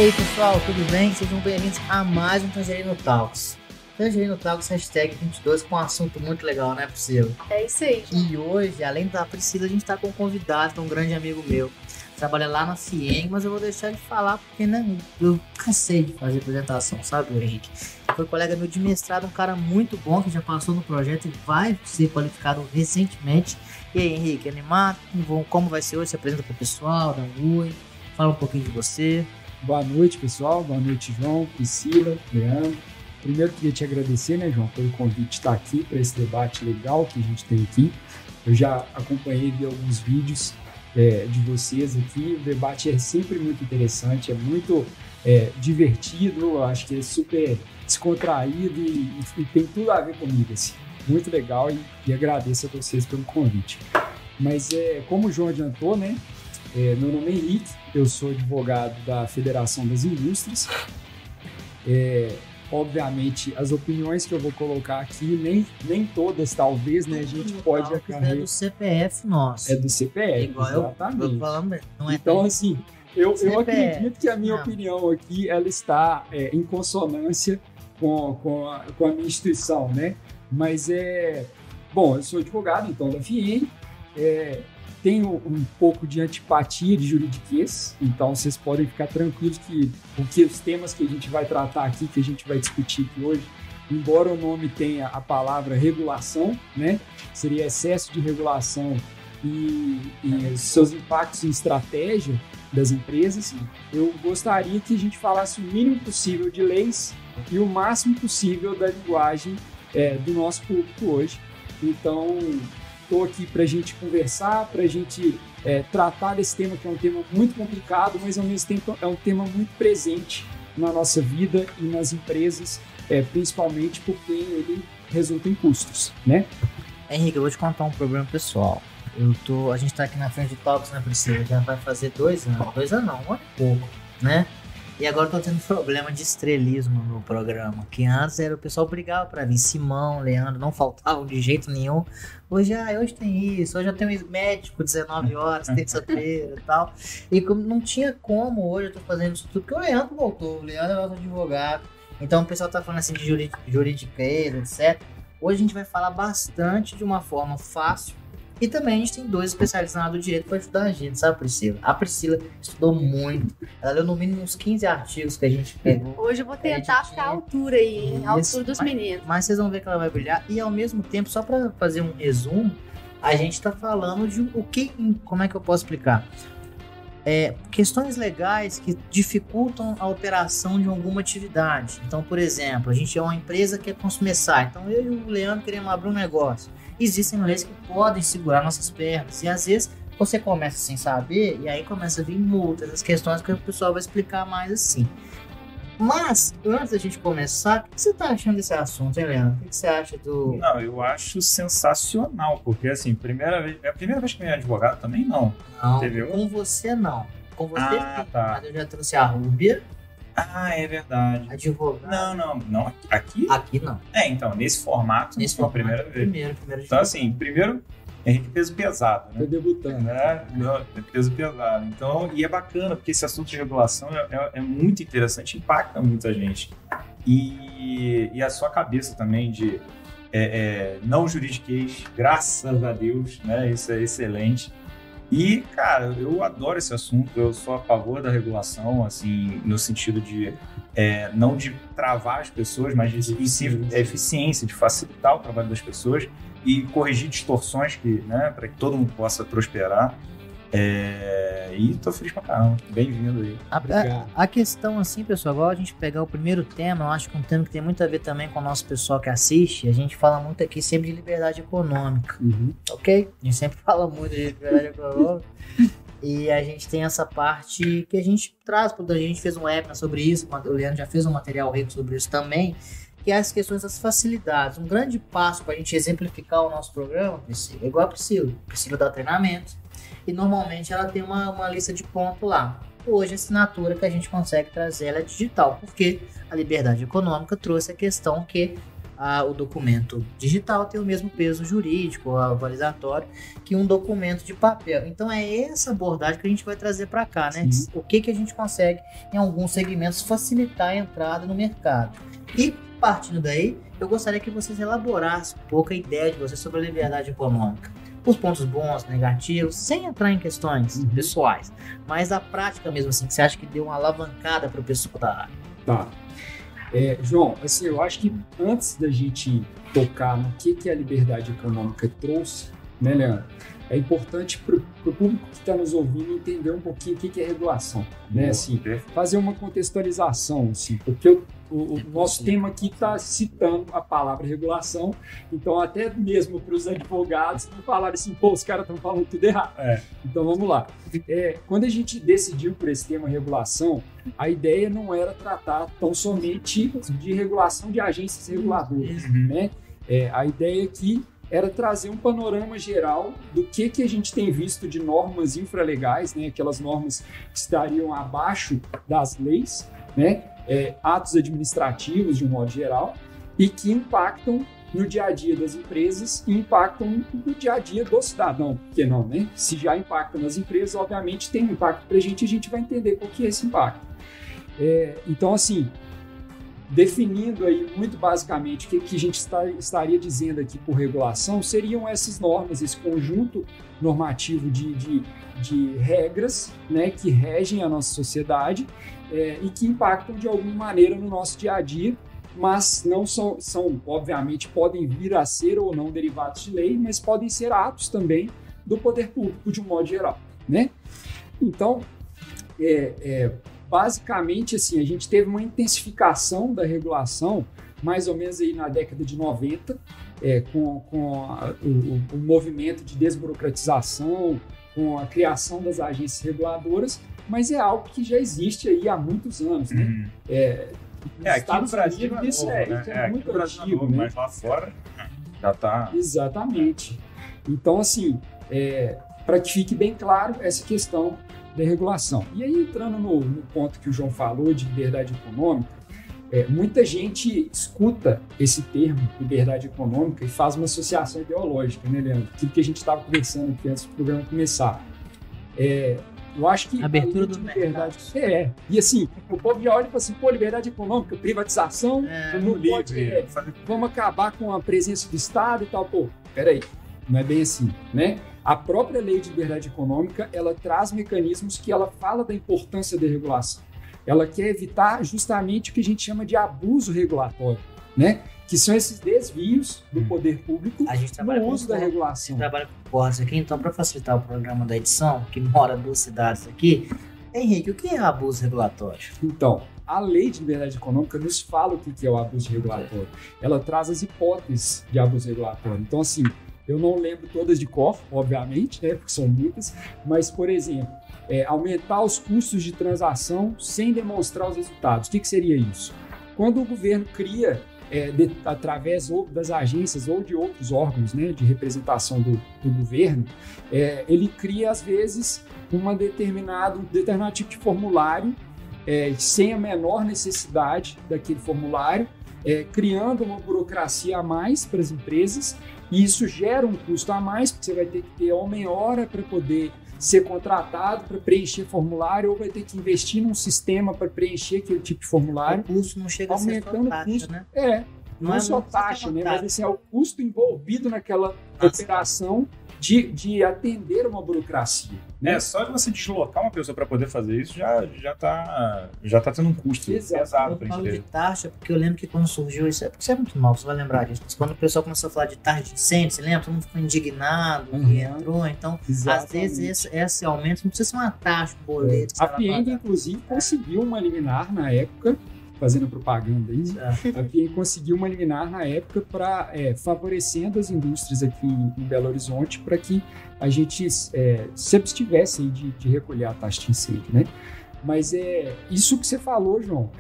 aí pessoal, tudo bem? Sejam bem-vindos a mais um Tangerino Talks. Tangerino Talks hashtag 22 com um assunto muito legal, né, Priscila? É isso aí. E hoje, além da Priscila, a gente tá com um convidado, que é um grande amigo meu. Trabalha lá na FIENG, mas eu vou deixar ele falar porque, né, eu cansei de fazer apresentação, sabe, o Henrique? Foi colega meu de mestrado, um cara muito bom que já passou no projeto e vai ser qualificado recentemente. E aí, Henrique, animado? Como vai ser hoje? Se apresenta pro pessoal, dá um oi, fala um pouquinho de você. Boa noite, pessoal. Boa noite, João, Priscila, Leandro. Primeiro, queria te agradecer, né, João, pelo convite de estar aqui para esse debate legal que a gente tem aqui. Eu já acompanhei alguns vídeos de vocês aqui. O debate é sempre muito interessante, é muito divertido, eu acho que é super descontraído e tem tudo a ver comigo, assim. Muito legal e agradeço a vocês pelo convite. Mas, como o João adiantou, né, meu nome é Henrique, eu sou advogado da Federação das Indústrias. Obviamente, as opiniões que eu vou colocar aqui, nem todas, talvez, né, a gente pode acarretar. É do CPF nosso. É do CPF, igual exatamente. eu falando, não é então, assim, eu acredito que a minha Não. opinião aqui, ela está em consonância com a minha instituição, né? Mas, bom, eu sou advogado, então, da FIENG, tenho um pouco de antipatia de juridiquês, então vocês podem ficar tranquilos que os temas que a gente vai tratar aqui, que a gente vai discutir aqui hoje, embora o nome tenha a palavra regulação, né, seria excesso de regulação e seus impactos em estratégia das empresas, eu gostaria que a gente falasse o mínimo possível de leis e o máximo possível da linguagem do nosso público hoje. Então, estou aqui para a gente conversar, para a gente tratar desse tema, que é um tema muito complicado, mas ao mesmo tempo é um tema muito presente na nossa vida e nas empresas, principalmente porque ele resulta em custos, né? Henrique, eu vou te contar um problema pessoal. A gente tá aqui na frente do Talks, né, Priscila? Já vai fazer 2 anos. 2 anos não, 1 ano e pouco, né? E agora eu tô tendo problema de estrelismo no programa, que antes o pessoal brigava pra vir, Simão, Leandro, não faltavam de jeito nenhum. Hoje tem isso, hoje eu tenho um médico 19 horas, terça-feira e tal. E não tinha como hoje eu tô fazendo isso tudo, porque o Leandro voltou, o Leandro é nosso advogado. Então o pessoal tá falando assim de juridiquês, etc. Hoje a gente vai falar bastante de uma forma fácil. E também a gente tem 2 especialistas na área do direito para ajudar a gente, sabe, Priscila? A Priscila estudou muito. Ela leu no mínimo uns 15 artigos que a gente pegou. Hoje eu vou tentar ficar à altura aí, hein? À altura dos meninos. Mas vocês vão ver que ela vai brilhar. E ao mesmo tempo, só para fazer um resumo, a gente está falando de como é que eu posso explicar? Questões legais que dificultam a operação de alguma atividade. Então, por exemplo, a gente é uma empresa que quer começar. Então, eu e o Leandro queremos abrir um negócio. Existem leis que podem segurar nossas pernas. E às vezes você começa sem saber e aí começa a vir multas, as questões que o pessoal vai explicar mais assim. Mas, antes da gente começar, o que você tá achando desse assunto, hein, Leandro? O que você acha do... Não, eu acho sensacional, porque assim, é a primeira vez que eu ia advogado também não. Não, Entendeu? com você não. Com você sim, tá. mas eu já trouxe a Rúbia, É verdade. advogada. Não. Aqui? Aqui não. Então, nesse formato, Nesse foi a formato, primeira vez. Primeiro Então, assim, primeiro, Henrique peso pesado, Tô né? debutando. Peso pesado. Então, e é bacana, porque esse assunto de regulação é muito interessante, impacta muita gente. E a sua cabeça também de não juridiquês, graças a Deus, né? Isso é excelente. E, cara, eu adoro esse assunto, eu sou a favor da regulação, assim, no sentido de não de travar as pessoas, mas de eficiência, de facilitar o trabalho das pessoas e corrigir distorções para que todo mundo possa prosperar. E tô feliz pra caramba, bem-vindo aí. A questão assim, pessoal, agora a gente pegar o primeiro tema, eu acho que é um tema que tem muito a ver também com o nosso pessoal que assiste. A gente fala muito aqui sempre de liberdade econômica, ok? A gente sempre fala muito de liberdade econômica. E a gente tem essa parte que a gente traz, porque a gente fez um webinar sobre isso, o Leandro já fez um material rico sobre isso também, que é as questões das facilidades. Um grande passo para a gente exemplificar o nosso programa, Priscila, é igual a Priscila. Priscila dá treinamento e normalmente ela tem uma lista de pontos lá. Hoje a assinatura que a gente consegue trazer ela é digital, porque a liberdade econômica trouxe a questão que o documento digital tem o mesmo peso jurídico, validatório, que um documento de papel. Então é essa abordagem que a gente vai trazer para cá, né? O que a gente consegue, em alguns segmentos, facilitar a entrada no mercado. E partindo daí, eu gostaria que vocês elaborassem um pouco a ideia de vocês sobre a liberdade econômica. Os pontos bons, negativos, sem entrar em questões pessoais, mas a prática mesmo assim, que você acha que deu uma alavancada para o pessoal da área. Tá. João, assim, eu acho que antes da gente tocar no que a liberdade econômica trouxe, né, Leandro? É importante para o público que está nos ouvindo entender um pouquinho o que é regulação, né? Assim, fazer uma contextualização, assim, porque o nosso tema aqui está citando a palavra regulação, então até mesmo para os advogados não falarem assim, pô, os caras estão falando tudo errado. Então vamos lá. Quando a gente decidiu por esse tema regulação, a ideia não era tratar tão somente de regulação de agências reguladoras, né? A ideia aqui era trazer um panorama geral do que a gente tem visto de normas infralegais, né? Aquelas normas que estariam abaixo das leis, né? Atos administrativos de um modo geral, e que impactam no dia a dia das empresas e impactam no dia a dia do cidadão. Por que não, né? Se já impacta nas empresas, obviamente tem um impacto para a gente vai entender qual que é esse impacto. Então, assim, definindo aí muito basicamente o que a gente estaria dizendo aqui por regulação, seriam essas normas, esse conjunto normativo de regras, né, que regem a nossa sociedade e que impactam de alguma maneira no nosso dia a dia, mas não são, obviamente, podem vir a ser ou não derivados de lei, mas podem ser atos também do poder público de um modo geral, né? Então, basicamente, assim, a gente teve uma intensificação da regulação, mais ou menos aí na década de 90, com o movimento de desburocratização, com a criação das agências reguladoras, mas é algo que já existe aí há muitos anos, né? Aqui no Brasil isso é muito antigo, né? Mas lá fora já está... Exatamente. Então, assim, para que fique bem claro essa questão da regulação. E aí, entrando no ponto que o João falou de liberdade econômica, muita gente escuta esse termo, liberdade econômica, e faz uma associação ideológica, né, Leandro? Aquilo que a gente estava conversando aqui antes do programa começar. Eu acho que abertura do liberdade. E assim, o povo já olha e fala assim, pô, liberdade econômica, privatização, não pode, vamos acabar com a presença do Estado e tal. Pô, peraí, não é bem assim, né? A própria lei de liberdade econômica, ela traz mecanismos que ela fala da importância da regulação. Ela quer evitar justamente o que a gente chama de abuso regulatório, né? Que são esses desvios do poder público no uso da regulação. A gente trabalha com cortes aqui, então, para facilitar o programa da edição, que mora 2 cidades aqui, Henrique, o que é abuso regulatório? Então, a lei de liberdade econômica nos fala o que é o abuso regulatório. Ela traz as hipóteses de abuso regulatório. Então, assim, eu não lembro todas de cor, obviamente, né, porque são muitas, mas, por exemplo, aumentar os custos de transação sem demonstrar os resultados. O que seria isso? Quando o governo cria, através ou das agências ou de outros órgãos, né, de representação do governo, ele cria, às vezes, um determinado tipo de formulário sem a menor necessidade daquele formulário, criando uma burocracia a mais para as empresas, e isso gera um custo a mais, porque você vai ter que ter homem-hora para poder ser contratado para preencher formulário, ou vai ter que investir num sistema para preencher aquele tipo de formulário. O custo não chega aumentando a ser só taxa, custo, né? Não é só taxa, né? Mas esse é o custo envolvido naquela operação de atender uma burocracia. Né? Só de você deslocar uma pessoa para poder fazer isso já tá tendo um custo pesado para a gente. Eu falo de taxa porque eu lembro que quando surgiu isso, porque você é muito novo, você vai lembrar disso. Mas quando o pessoal começou a falar de taxa de incêndio, você lembra? Todo mundo ficou indignado e entrou. Então, às vezes, esse aumento não precisa ser uma taxa, um boleto. A FIENG, inclusive, conseguiu uma liminar na época, fazendo propaganda aí, a FIENG conseguiu uma liminar na época para favorecendo as indústrias aqui em Belo Horizonte para que a gente se abstivesse de recolher a taxa de incêndio, né? Mas isso que você falou, João,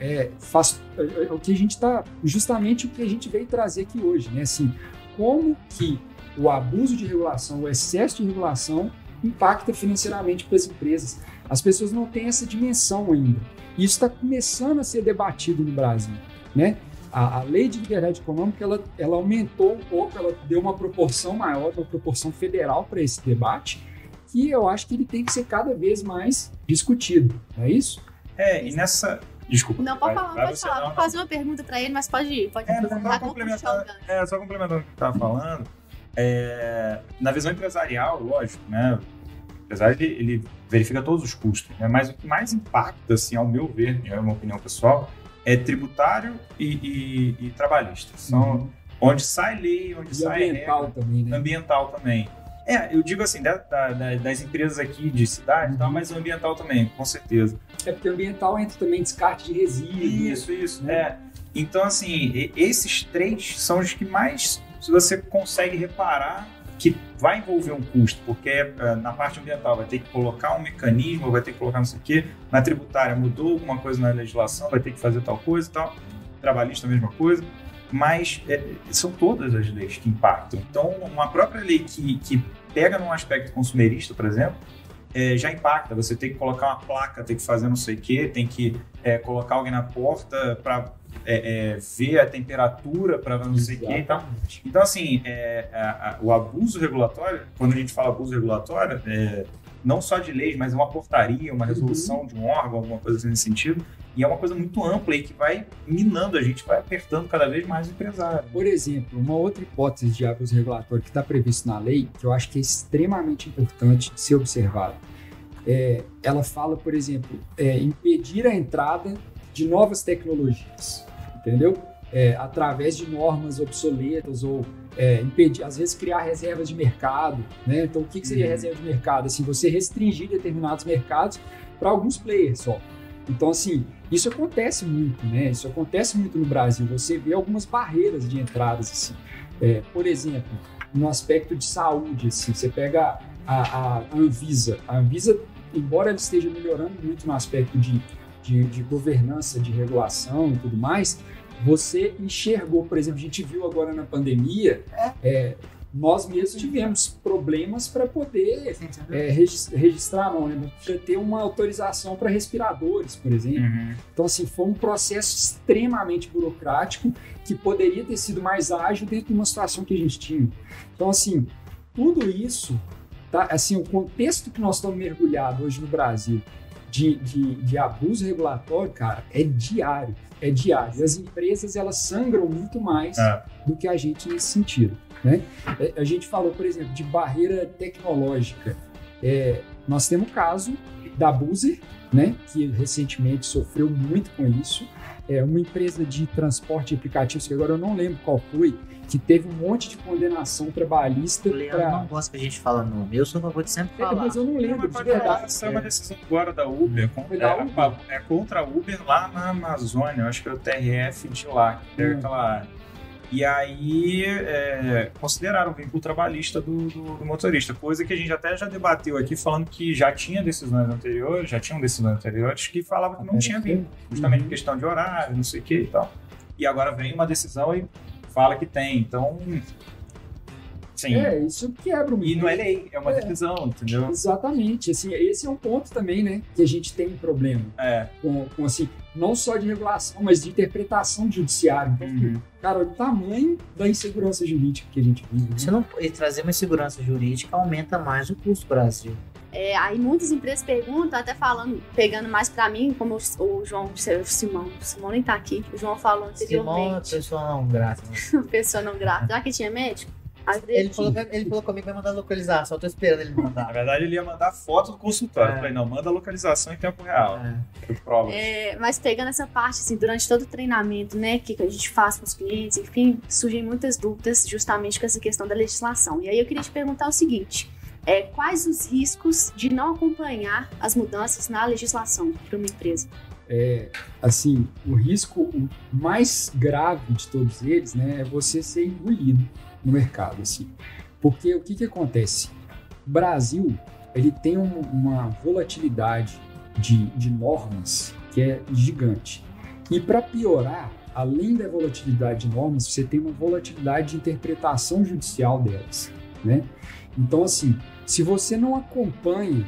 o que a gente está, justamente o que a gente veio trazer aqui hoje, né? Assim, como que o abuso de regulação, o excesso de regulação impacta financeiramente para as empresas. As pessoas não têm essa dimensão ainda. Isso está começando a ser debatido no Brasil, né? a lei de liberdade econômica, ela aumentou um pouco, ela deu uma proporção maior, uma proporção federal para esse debate, que eu acho que ele tem que ser cada vez mais discutido, não é isso? E nessa... Desculpa. Não, pode falar, pode falar. Vou fazer uma pergunta para ele, mas pode ir. Só complementando o que você estava falando, na visão empresarial, lógico, né? O empresário, ele verifica todos os custos, né? Mas o que mais impacta, assim, ao meu ver, é uma opinião pessoal, é tributário e trabalhista. São onde sai lei, onde sai ambiental regra, também, né? Ambiental também. Eu digo assim, das empresas aqui de cidade, mas o ambiental também, com certeza. Porque o ambiental entra também descarte de resíduos. Isso, né? Então, assim, esses três são os que mais você consegue reparar que vai envolver um custo, porque na parte ambiental vai ter que colocar um mecanismo, vai ter que colocar não sei o quê, na tributária mudou alguma coisa na legislação, vai ter que fazer tal coisa e tal, trabalhista a mesma coisa, mas são todas as leis que impactam. Então, uma própria lei que pega num aspecto consumerista, por exemplo, já impacta. Você tem que colocar uma placa, tem que fazer não sei o quê, tem que colocar alguém na porta para ver a temperatura para não sei o quê e tal. Então, assim, o abuso regulatório, quando a gente fala abuso regulatório, não só de leis, mas uma portaria, uma resolução de um órgão, alguma coisa assim nesse sentido, e é uma coisa muito ampla e que vai minando a gente, vai apertando cada vez mais o empresário. Por exemplo, uma outra hipótese de abuso regulatório que está previsto na lei, que eu acho que é extremamente importante de ser observado, ela fala, por exemplo, impedir a entrada de novas tecnologias, entendeu? Através de normas obsoletas ou impedir, às vezes, criar reservas de mercado, né? Então, o que seria reserva de mercado? Assim, você restringir determinados mercados para alguns players só. Então, assim, isso acontece muito, né? Isso acontece muito no Brasil. Você vê algumas barreiras de entradas, assim. Por exemplo, no aspecto de saúde, assim, você pega a Anvisa. A Anvisa, embora ela esteja melhorando muito no aspecto de governança, de regulação e tudo mais, você enxergou, por exemplo, a gente viu agora na pandemia, nós mesmos tivemos problemas para poder registrar, para ter uma autorização para respiradores, por exemplo. Então, assim, foi um processo extremamente burocrático que poderia ter sido mais ágil dentro de uma situação que a gente tinha. Então, assim, tudo isso, tá? Assim, o contexto que nós estamos mergulhados hoje no Brasil de abuso regulatório, cara, é diário. E as empresas, elas sangram muito mais do que a gente nesse sentido, né? A gente falou, por exemplo, de barreira tecnológica. Nós temos o caso da Buser, né, que recentemente sofreu muito com isso. Uma empresa de transporte de aplicativos, que agora eu não lembro qual foi, que teve um monte de condenação trabalhista. O Leandro não gosta que a gente fala nome. Eu sou a favor de sempre falar. Mas eu não lembro, de verdade. Essa é uma decisão agora da Uber. Contra a Uber lá na Amazônia. Eu acho que é o TRF de lá, que pega aquela área. E aí consideraram o vínculo trabalhista do motorista, coisa que a gente até já debateu aqui, falando que já tinham decisões anteriores que falavam que não tinha vínculo, justamente questão de horário, não sei o que e tal. E agora vem uma decisão e fala que tem, então... Sim. Isso quebra muito. E não é lei, é uma decisão, entendeu? Exatamente. Assim, esse é um ponto também, né? Que a gente tem um problema. Com assim, não só de regulação, mas de interpretação judiciária. Então, cara, o tamanho da insegurança jurídica que a gente vive. Né? E trazer uma insegurança jurídica aumenta mais o custo do Brasil. Aí muitas empresas perguntam, até falando, pegando mais pra mim, como o João, o Simão nem tá aqui, o João falou anteriormente. Simão é pessoa não grata. Pessoa não grata. Já que tinha médico? Ele falou comigo que vai mandar localização, eu tô esperando ele mandar. Na verdade, ele ia mandar foto do consultório. Eu falei, não, manda a localização em tempo real. Eu provo. Mas pegando essa parte, assim, durante todo o treinamento, né, que a gente faz com os clientes, enfim, surgem muitas dúvidas justamente com essa questão da legislação. E aí eu queria te perguntar o seguinte: quais os riscos de não acompanhar as mudanças na legislação para uma empresa? Assim, o risco mais grave de todos eles, né, é você ser engolido no mercado, assim. Porque o que acontece? O Brasil, ele tem uma volatilidade de normas que é gigante. E para piorar, além da volatilidade de normas, você tem uma volatilidade de interpretação judicial delas, né? Então, assim, se você não acompanha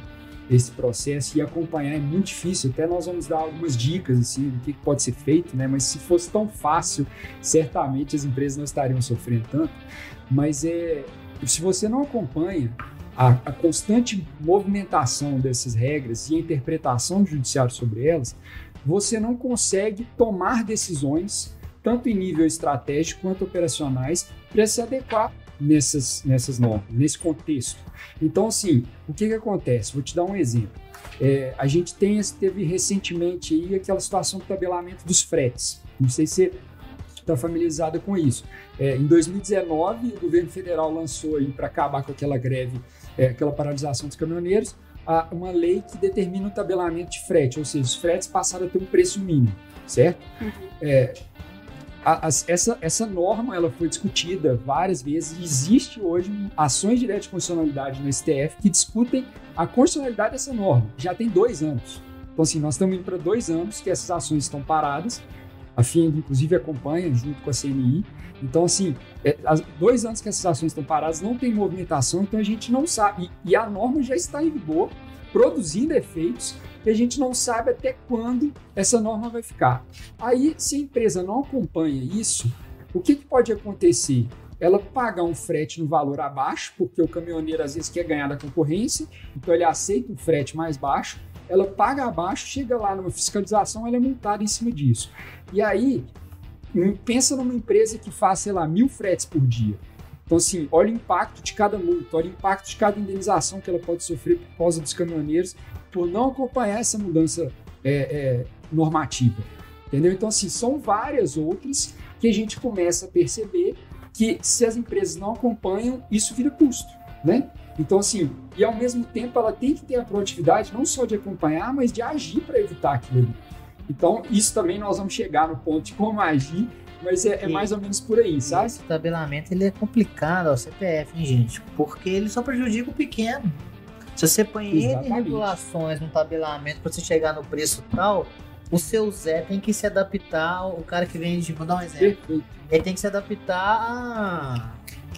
esse processo e acompanhar é muito difícil. Até nós vamos dar algumas dicas assim, do que pode ser feito, né? Mas se fosse tão fácil, certamente as empresas não estariam sofrendo tanto. Mas se você não acompanha a constante movimentação dessas regras e a interpretação do judiciário sobre elas, você não consegue tomar decisões, tanto em nível estratégico quanto operacionais, para se adequar nessas normas, nesse contexto. Então, assim, o que acontece? Vou te dar um exemplo. A gente teve recentemente aí aquela situação do tabelamento dos fretes. Não sei se você está familiarizada com isso. Em 2019, o governo federal lançou aí para acabar com aquela greve, aquela paralisação dos caminhoneiros, uma lei que determina o tabelamento de frete, ou seja, os fretes passaram a ter um preço mínimo, certo? Essa norma ela foi discutida várias vezes e existe hoje ações diretas de constitucionalidade no STF que discutem a constitucionalidade dessa norma. Já tem 2 anos. Então, assim, nós estamos indo para 2 anos que essas ações estão paradas. A FIENG, inclusive, acompanha junto com a CNI. Então, assim, 2 anos que essas ações estão paradas, não tem movimentação, então a gente não sabe. E a norma já está em vigor, produzindo efeitos, e a gente não sabe até quando essa norma vai ficar. Aí, se a empresa não acompanha isso, o que pode acontecer? Ela paga um frete no valor abaixo, porque o caminhoneiro às vezes quer ganhar da concorrência, então ele aceita um frete mais baixo, ela paga abaixo, chega lá numa fiscalização, ela é multada em cima disso. E aí, pensa numa empresa que faz, sei lá, 1.000 fretes por dia. Então, assim, olha o impacto de cada multa, olha o impacto de cada indenização que ela pode sofrer por causa dos caminhoneiros, por não acompanhar essa mudança normativa. Entendeu? Então, assim, são várias outras que a gente começa a perceber que se as empresas não acompanham, isso vira custo, né? Então, assim, e ao mesmo tempo ela tem que ter a proatividade não só de acompanhar, mas de agir para evitar aquilo ali. Então, isso também nós vamos chegar no ponto de como agir, mas é mais ou menos por aí, sabe? Esse tabelamento ele é complicado ao CPF, hein, gente? Porque ele só prejudica o pequeno. Se você põe N regulações no tabelamento para você chegar no preço tal, o seu Zé tem que se adaptar, o cara que vende, vou dar um exemplo, Perfeito. ele tem que se adaptar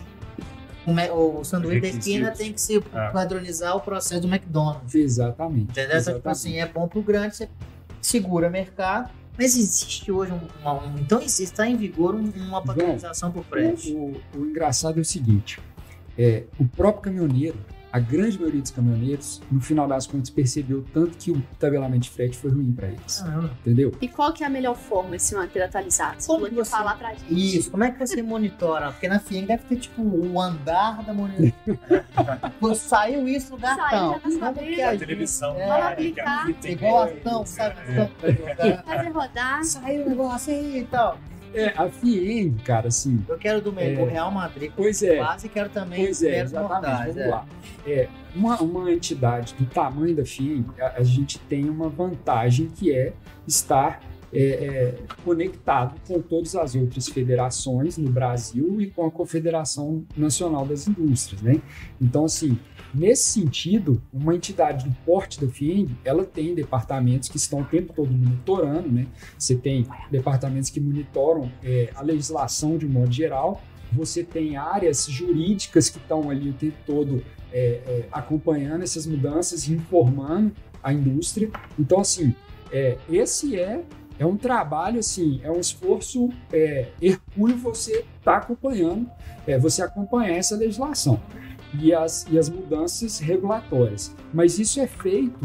o sanduíche da esquina tem que se padronizar o processo do McDonald's. Exatamente. Entendeu? Então, tipo assim, é bom pro grande, você segura mercado, mas existe hoje então está em vigor uma padronização por frete. O engraçado é o seguinte, o próprio caminhoneiro, a grande maioria dos caminhoneiros, no final das contas, percebeu tanto que o tabelamento de frete foi ruim para eles. Entendeu? E qual que é a melhor forma de se manter atualizado? Você Como você falar pra gente. Isso, como é que você monitora? Porque na FIENG deve ter, tipo, o andar da monitoração. Saiu isso no cartão. Como que a televisão. Vamos aplicar. Igual ação, sabe? Fazer rodar. Saiu o negócio aí e tal. A FIENG, cara, assim... Eu quero do Real Madrid Pois é. base e quero também Exatamente, vamos lá. Uma entidade do tamanho da FIENG, a gente tem uma vantagem que é estar conectado com todas as outras federações no Brasil e com a Confederação Nacional das Indústrias, né? Então, assim, nesse sentido, uma entidade do porte da FIENG, ela tem departamentos que estão o tempo todo monitorando, né? Você tem departamentos que monitoram a legislação de um modo geral, você tem áreas jurídicas que estão ali o tempo todo acompanhando essas mudanças e informando a indústria. Então, assim, esse é um trabalho, assim, é um esforço hercúleo você estar acompanhando, você acompanhar essa legislação e as mudanças regulatórias. Mas isso é feito,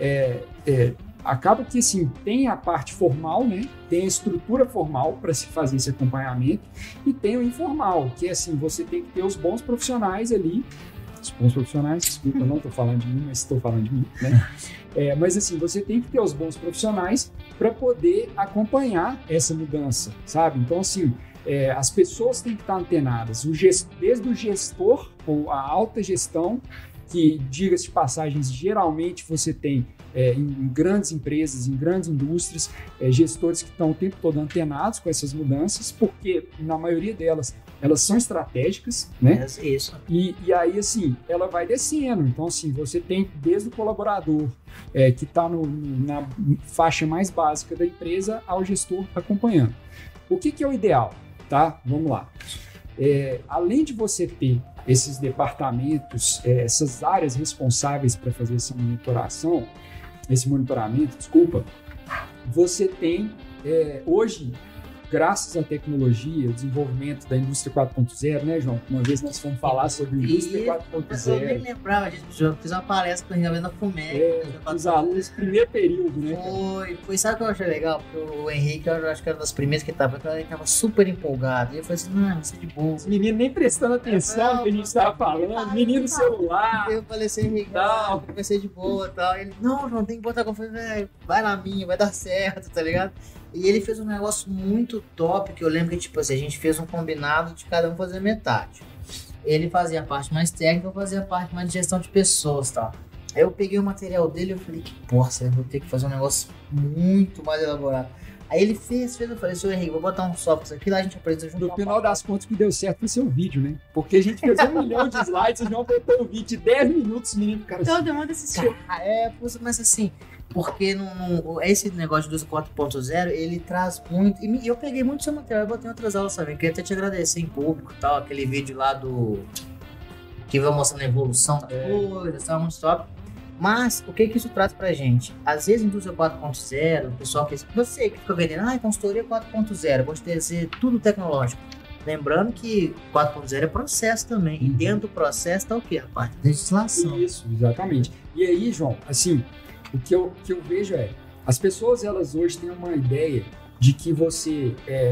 acaba que, assim, tem a parte formal, né? Tem a estrutura formal para se fazer esse acompanhamento e tem o informal, que é assim, você tem que ter os bons profissionais ali. Os bons profissionais, desculpa, eu não estou falando de mim, mas estou falando de mim, né? Mas assim, você tem que ter os bons profissionais para poder acompanhar essa mudança, sabe? Então, assim, as pessoas têm que estar antenadas, desde o gestor ou a alta gestão, que, diga-se de passagens, geralmente você tem em grandes empresas, em grandes indústrias, gestores que estão o tempo todo antenados com essas mudanças, porque na maioria delas, elas são estratégicas, né? Isso. E aí, assim, ela vai descendo. Então, assim, você tem desde o colaborador que está na faixa mais básica da empresa ao gestor acompanhando. O que é o ideal, tá? Vamos lá. além de você ter esses departamentos, essas áreas responsáveis para fazer esse monitoramento, você tem hoje, graças à tecnologia, o desenvolvimento da indústria 4.0, né, João? Uma vez nós fomos falar sobre indústria 4.0. Eu nem lembrava disso, eu fiz uma palestra na FUMEC. Os alunos, primeiro período, né? Foi, sabe o que eu achei legal? Porque o Henrique, eu acho que era uma das primeiras que ele tava super empolgado. E eu falei assim, não, vai ser de boa. Os meninos nem prestando atenção no que a gente estava falando, menino no celular. Eu falei assim, Henrique, não, vai ser de boa e tal. Ele, não, João, tem que botar confiança, velho, vai na minha, vai dar certo, tá ligado? E ele fez um negócio muito top, que eu lembro que, tipo assim, a gente fez um combinado de cada um fazer metade. Ele fazia a parte mais técnica, eu fazia a parte mais de gestão de pessoas e tal. Aí eu peguei o material dele e eu falei, que porra, eu vou ter que fazer um negócio muito mais elaborado. Aí ele fez, eu falei, seu Henrique, vou botar um software aqui, lá a gente apresenta junto. No final das contas, o que deu certo foi seu vídeo, né? Porque a gente fez 1 milhão de slides, o João botou um vídeo de 10 minutos, menino, cara. Todo mundo assistiu. Mas assim, porque esse negócio do 4.0, ele traz muito, e eu peguei muito seu material, eu botei outras aulas também, queria até te agradecer em público e tal, aquele vídeo lá que vai mostrando a evolução das coisas, tá muito top. Mas, o que isso traz pra gente? Às vezes, indústria 4.0, o pessoal que você que fica vendendo, consultoria 4.0, vou te dizer tudo tecnológico. Lembrando que 4.0 é processo também, e dentro do processo tá o quê? A parte da legislação. Isso, exatamente. E aí, João, assim, o que eu vejo as pessoas, elas hoje têm uma ideia de que você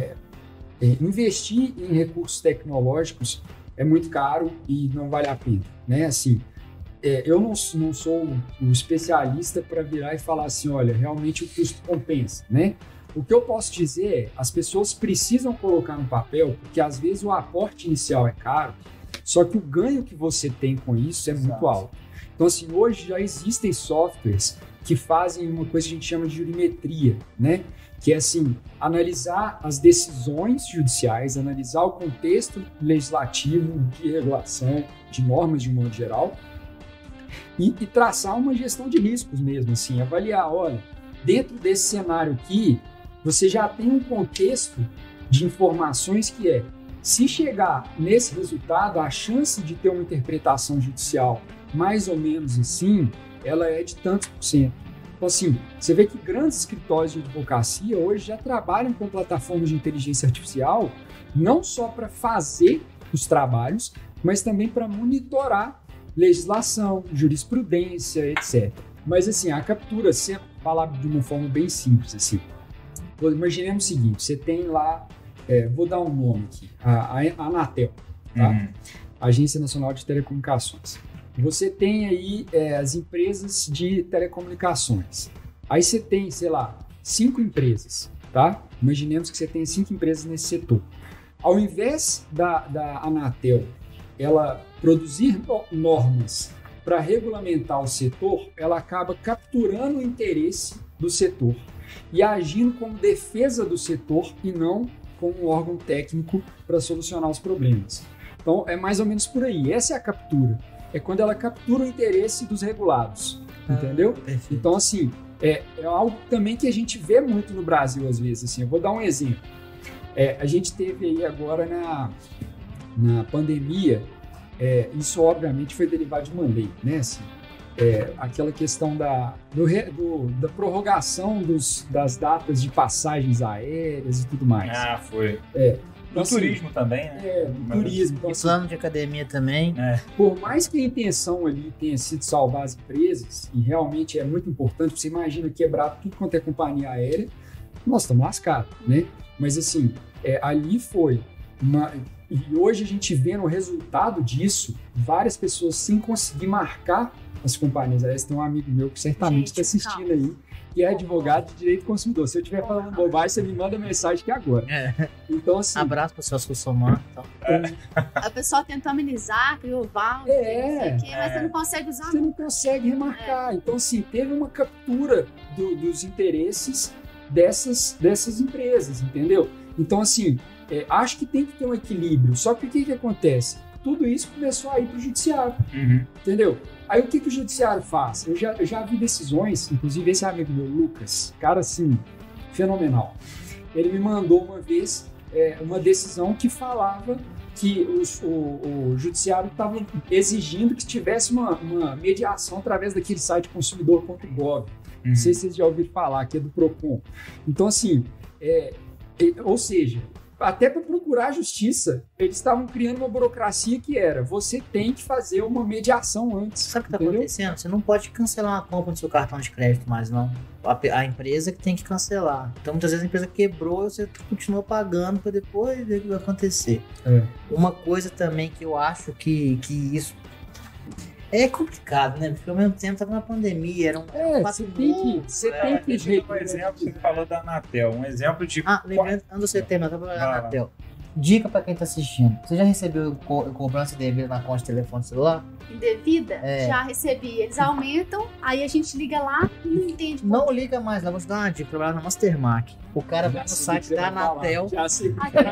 investir em recursos tecnológicos é muito caro e não vale a pena, né? Assim, eu não sou um especialista para virar e falar assim, olha, realmente o custo compensa, né? O que eu posso dizer é, as pessoas precisam colocar no papel, porque às vezes o aporte inicial é caro, só que o ganho que você tem com isso é muito alto. Então, assim, hoje já existem softwares que fazem uma coisa que a gente chama de jurimetria, né? Que é, assim, analisar as decisões judiciais, analisar o contexto legislativo de regulação, de normas de um modo geral, e traçar uma gestão de riscos mesmo, assim, avaliar, olha, dentro desse cenário aqui, você já tem um contexto de informações que se chegar nesse resultado, a chance de ter uma interpretação judicial mais ou menos assim, ela é de tantos por cento. Então, assim, você vê que grandes escritórios de advocacia hoje já trabalham com plataformas de inteligência artificial, não só para fazer os trabalhos, mas também para monitorar legislação, jurisprudência, etc. Mas, assim, a captura, se falar de uma forma bem simples, assim, imaginemos o seguinte, você tem lá, vou dar um nome aqui, a Anatel, tá? Agência Nacional de Telecomunicações. Você tem aí as empresas de telecomunicações. Aí você tem, sei lá, 5 empresas, tá? Imaginemos que você tem 5 empresas nesse setor. Ao invés da Anatel, ela produzir normas para regulamentar o setor, ela acaba capturando o interesse do setor e agindo como defesa do setor e não como um órgão técnico para solucionar os problemas. Então, é mais ou menos por aí. Essa é a captura. É quando ela captura o interesse dos regulados, entendeu? Perfeito. Então, assim, é algo também que a gente vê muito no Brasil, às vezes. Assim, eu vou dar um exemplo. A gente teve aí agora na pandemia, isso obviamente foi derivado de uma lei, né? Assim, aquela questão da prorrogação das datas de passagens aéreas e tudo mais. Ah, foi. Então, do turismo também, né? Do turismo. Então, E plano de academia também. por mais que a intenção ali tenha sido salvar as empresas, e realmente é muito importante, você imagina quebrar tudo quanto é companhia aérea, nós estamos lascados, né? Mas assim, ali foi e hoje a gente vê no resultado disso, várias pessoas sem conseguir marcar as companhias aéreas. Tem um amigo meu que certamente está assistindo aí, que é advogado de direito do consumidor. Se eu estiver falando bobagem, você me manda mensagem aqui agora. Então, assim... Abraço para o Celso Russomano. Então. A pessoa tenta amenizar, criou voucher, não sei o quê, mas você não consegue usar. Você não consegue remarcar. Então, assim, teve uma captura dos interesses dessas empresas, entendeu? Então, assim, acho que tem que ter um equilíbrio. Só que o que acontece? Tudo isso começou a ir para o judiciário, entendeu? Aí o que o judiciário faz? Eu já vi decisões, inclusive esse amigo meu, Lucas, cara assim, fenomenal. Ele me mandou uma vez uma decisão que falava que o judiciário estava exigindo que tivesse uma mediação através daquele site consumidor.gov. Não sei se vocês já ouviram falar, que é do PROCON. Então, assim, ou seja, até para procurar a justiça, eles estavam criando uma burocracia que era, você tem que fazer uma mediação antes. Sabe o que está acontecendo? Você não pode cancelar uma compra do seu cartão de crédito mais, não. A empresa que tem que cancelar. Então, muitas vezes a empresa quebrou e você continua pagando para depois ver o que vai acontecer. Uma coisa também que eu acho que isso é complicado, né? Porque ao mesmo tempo estava na pandemia, era um você tem que um exemplo, você falou da Anatel, um exemplo de... lembrando, antes de você terminar, eu falando da Anatel. Dica para quem está assistindo. Você já recebeu cobrança indevida na conta de telefone celular? Indevida? Já recebi. Eles aumentam, aí a gente liga lá e não entende. Não liga mais, lá vou te dar uma dica. Trabalhar na Mastermark. O cara vai no site da Anatel. Já sei.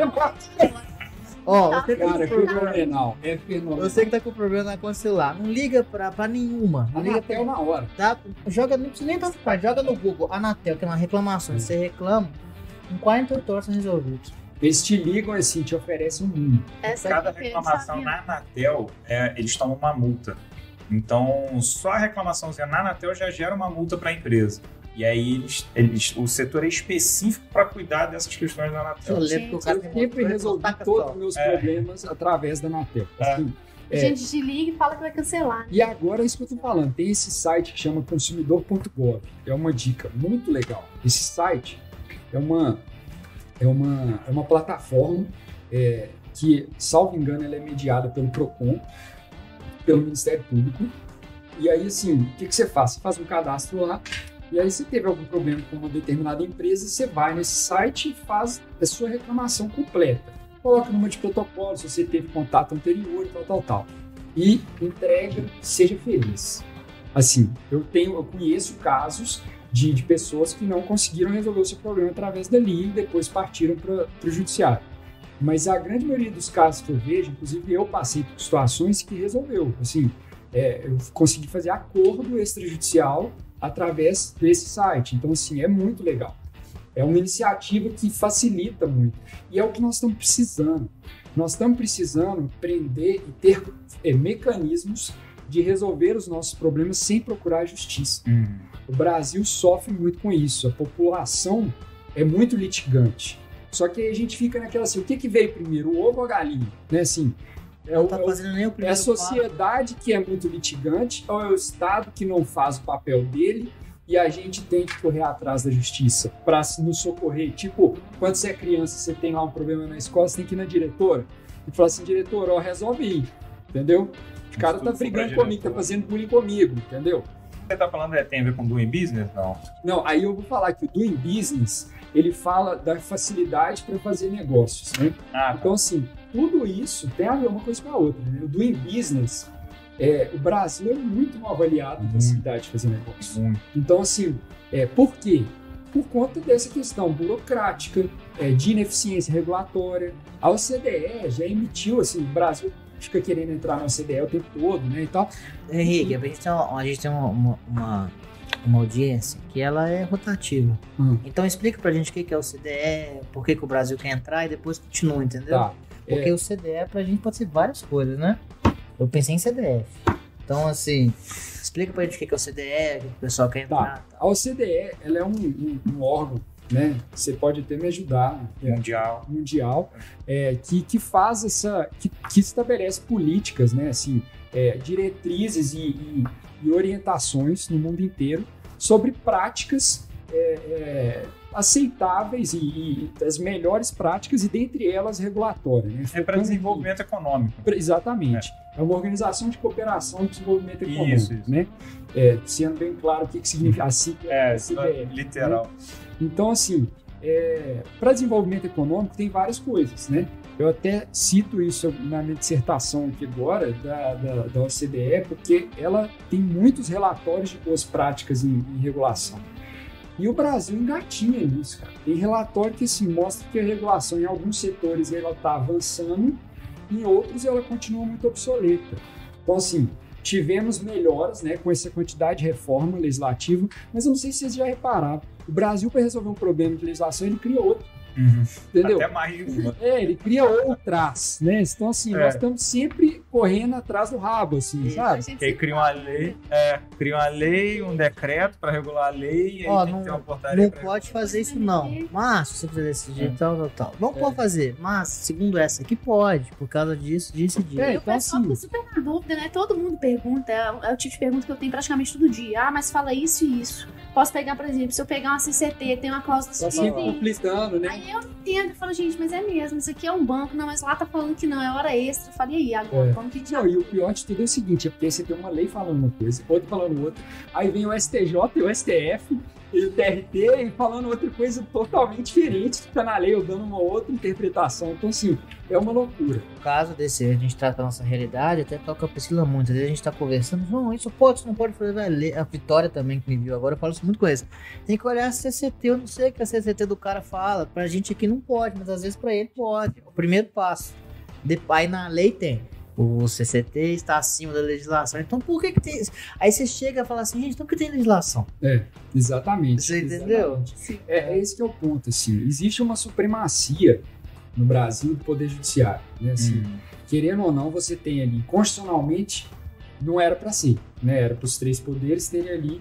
Você cara, é fenomenal. É fenomenal. Você que tá com problema na conta celular, não liga pra nenhuma. Não liga Anatel na hora. Tá? Joga, não precisa nem preocupar, joga no Google Anatel, que é uma reclamação. Você reclama, em 48 horas são resolvidos. Eles te ligam assim, te oferecem um mundo. Cada reclamação na Anatel, eles tomam uma multa. Então, só a reclamaçãozinha na Anatel já gera uma multa para a empresa. E aí, o setor é específico para cuidar dessas questões da Anatel. Eu lembro que o cara sempre resolvi todos os meus problemas através da Anatel. Assim, a gente te liga e fala que vai cancelar. E agora é isso que eu tô falando. Tem esse site que chama consumidor.gov. É uma dica muito legal. Esse site é uma plataforma que, salvo engano, ela é mediada pelo PROCON, pelo Ministério Público. E aí, assim, o que você faz? Você faz um cadastro lá. E aí, se teve algum problema com uma determinada empresa, você vai nesse site e faz a sua reclamação completa. Coloca o número de protocolo, se você teve contato anterior, tal. E entrega, seja feliz. Assim, eu conheço casos de pessoas que não conseguiram resolver o seu problema através dali e depois partiram para o judiciário. Mas a grande maioria dos casos que eu vejo, inclusive eu passei por situações que resolveu. Assim, eu consegui fazer acordo extrajudicial através desse site. Então, assim, é muito legal. É uma iniciativa que facilita muito. E é o que nós estamos precisando. Nós estamos precisando aprender e ter mecanismos de resolver os nossos problemas sem procurar a justiça. O Brasil sofre muito com isso. A população é muito litigante. Só que aí a gente fica naquela assim, o que veio primeiro, o ovo ou a galinha? Né? Assim, não tá fazendo nem o primeiro a sociedade que é muito litigante ou é o Estado que não faz o papel dele e a gente tem que correr atrás da justiça para nos socorrer? Tipo, quando você é criança, você tem lá um problema na escola, você tem que ir na diretora e falar assim, diretora, resolve aí, entendeu? O cara tá brigando comigo, tá fazendo bullying comigo, entendeu? Você tá falando tem a ver com doing business? Não, aí eu vou falar que o doing business, ele fala da facilidade para fazer negócios, né? Então, assim, tudo isso tem a ver uma coisa com a outra, né? O doing business, o Brasil é muito mal avaliado na facilidade de fazer negócio. Então, assim, por quê? Por conta dessa questão burocrática, de ineficiência regulatória. A OCDE já emitiu, assim, o Brasil fica querendo entrar na OCDE o tempo todo, né, e tal. Henrique, a gente tem uma audiência que ela é rotativa. Então explica pra gente o que é o CDE, por que o Brasil quer entrar e depois continua, entendeu? Tá. Porque o CDE pra gente pode ser várias coisas, né? Eu pensei em CDF. Então, assim, explica pra gente o que é o CDE, o que o pessoal quer entrar. Tá. A OCDE, ela é um órgão, né? Você pode até me ajudar. Mundial, que faz que estabelece políticas, né? Assim, diretrizes e orientações no mundo inteiro sobre práticas aceitáveis e as melhores práticas, e dentre elas regulatórias. Né? Para desenvolvimento econômico. Exatamente. É uma organização de cooperação e desenvolvimento econômico. Isso. Né? Sendo bem claro o que significa a sigla. Literal. Né? Então, assim, para desenvolvimento econômico tem várias coisas, né? Eu até cito isso na minha dissertação aqui agora, da OCDE, porque ela tem muitos relatórios de boas práticas em regulação. E o Brasil engatinha nisso, cara. Tem relatório que assim, mostra que a regulação em alguns setores ela está avançando, em outros ela continua muito obsoleta. Então, assim, tivemos melhoras, né, com essa quantidade de reforma legislativa, mas eu não sei se vocês já repararam. O Brasil, para resolver um problema de legislação, ele cria outro. Entendeu? Até mais de uma. Ele cria outras, né? Então, assim, nós estamos sempre correndo atrás do rabo, assim, sabe? Que aí cria uma lei, um decreto para regular a lei, e aí tem que ter uma portaria. Não pode fazer isso, não. Mas, se você quiser desse jeito, tal. Não pode fazer, mas, segundo essa aqui, pode, por causa disso. E então, o pessoal fica super na dúvida, né? Todo mundo pergunta, é o tipo de pergunta que eu tenho praticamente todo dia. Mas fala isso e isso. Posso pegar, por exemplo, se eu pegar uma CCT, tem uma cláusula tá sempre conflitando, né? Aí eu entendo, eu falo, gente, mas é mesmo, isso aqui é um banco, não, mas lá tá falando que não, é hora extra. Eu falei, e aí, agora, como que Não, e o pior de tudo é o seguinte, é porque você tem uma lei falando uma coisa, outra falando outra, aí vem o STJ e o STF e o TRT e falando outra coisa totalmente diferente, que tá na lei, ou dando uma outra interpretação. Então, assim, é uma loucura. No caso desse, a gente trata a nossa realidade, até toca a Priscila muito. Às vezes a gente tá conversando, não, isso pode, isso não pode fazer, vai ler. A Vitória também, que me viu agora, eu falo isso muito com eles. Tem que olhar a CCT, eu não sei o que a CCT do cara fala. Pra gente aqui não pode, mas às vezes pra ele pode. O primeiro passo. Aí na lei tem. O CCT está acima da legislação. Então por que tem isso? Aí você chega e fala assim, gente, então por que tem legislação? Exatamente. Você entendeu? Exatamente. É esse que é o ponto, assim. Existe uma supremacia no Brasil do Poder Judiciário, né? Assim, querendo ou não, você tem ali, constitucionalmente, não era para ser, né? Era para os três poderes terem ali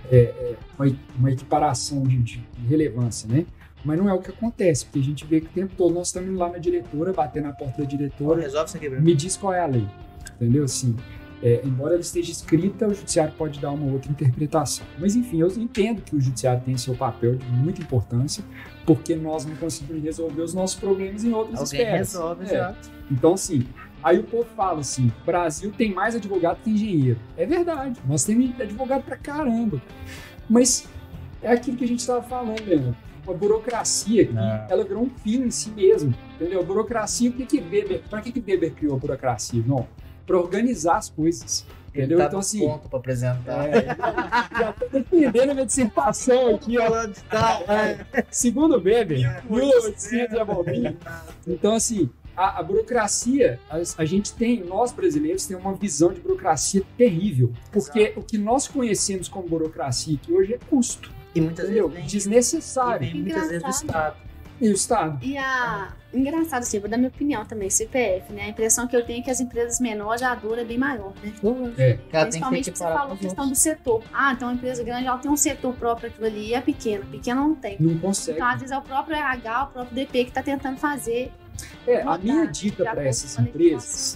uma equiparação de relevância, né? Mas não é o que acontece, porque a gente vê que o tempo todo nós estamos lá na diretora, batendo na porta da diretora, Resolve isso aqui, Bruno. me diz qual é a lei, entendeu? Assim, embora ela esteja escrita, o judiciário pode dar uma outra interpretação. Mas enfim, eu entendo que o judiciário tem seu papel de muita importância, porque nós não conseguimos resolver os nossos problemas em outras Alguém esferas. resolve, exato. Então, assim, aí o povo fala assim, Brasil tem mais advogado que engenheiro. É verdade, nós temos advogado pra caramba. Mas é aquilo que a gente estava falando, né? A burocracia aqui, ela virou um fim em si mesmo, entendeu? A burocracia, para que Weber criou a burocracia? Não, para organizar as coisas, entendeu? Ele tá então, no assim, ponto para apresentar. já tô defendendo a minha dissertação aqui, ó. Segundo Weber, 1800 e abobinha. Então, assim, a burocracia, a gente tem, nós brasileiros temos uma visão de burocracia terrível, porque o que nós conhecemos como burocracia aqui hoje é custo. E muitas vezes desnecessário. E muitas vezes do Estado. E o Estado. Engraçado, assim, vou dar minha opinião também, CPF, né? A impressão que eu tenho é que as empresas menores, a dor é bem maior, né? Principalmente que você falou a questão do setor. Então a empresa grande, ela tem um setor próprio aquilo ali, e a pequena não tem. Não consegue. Então, às vezes é o próprio RH, o próprio DP que está tentando fazer. A minha dica para essas empresas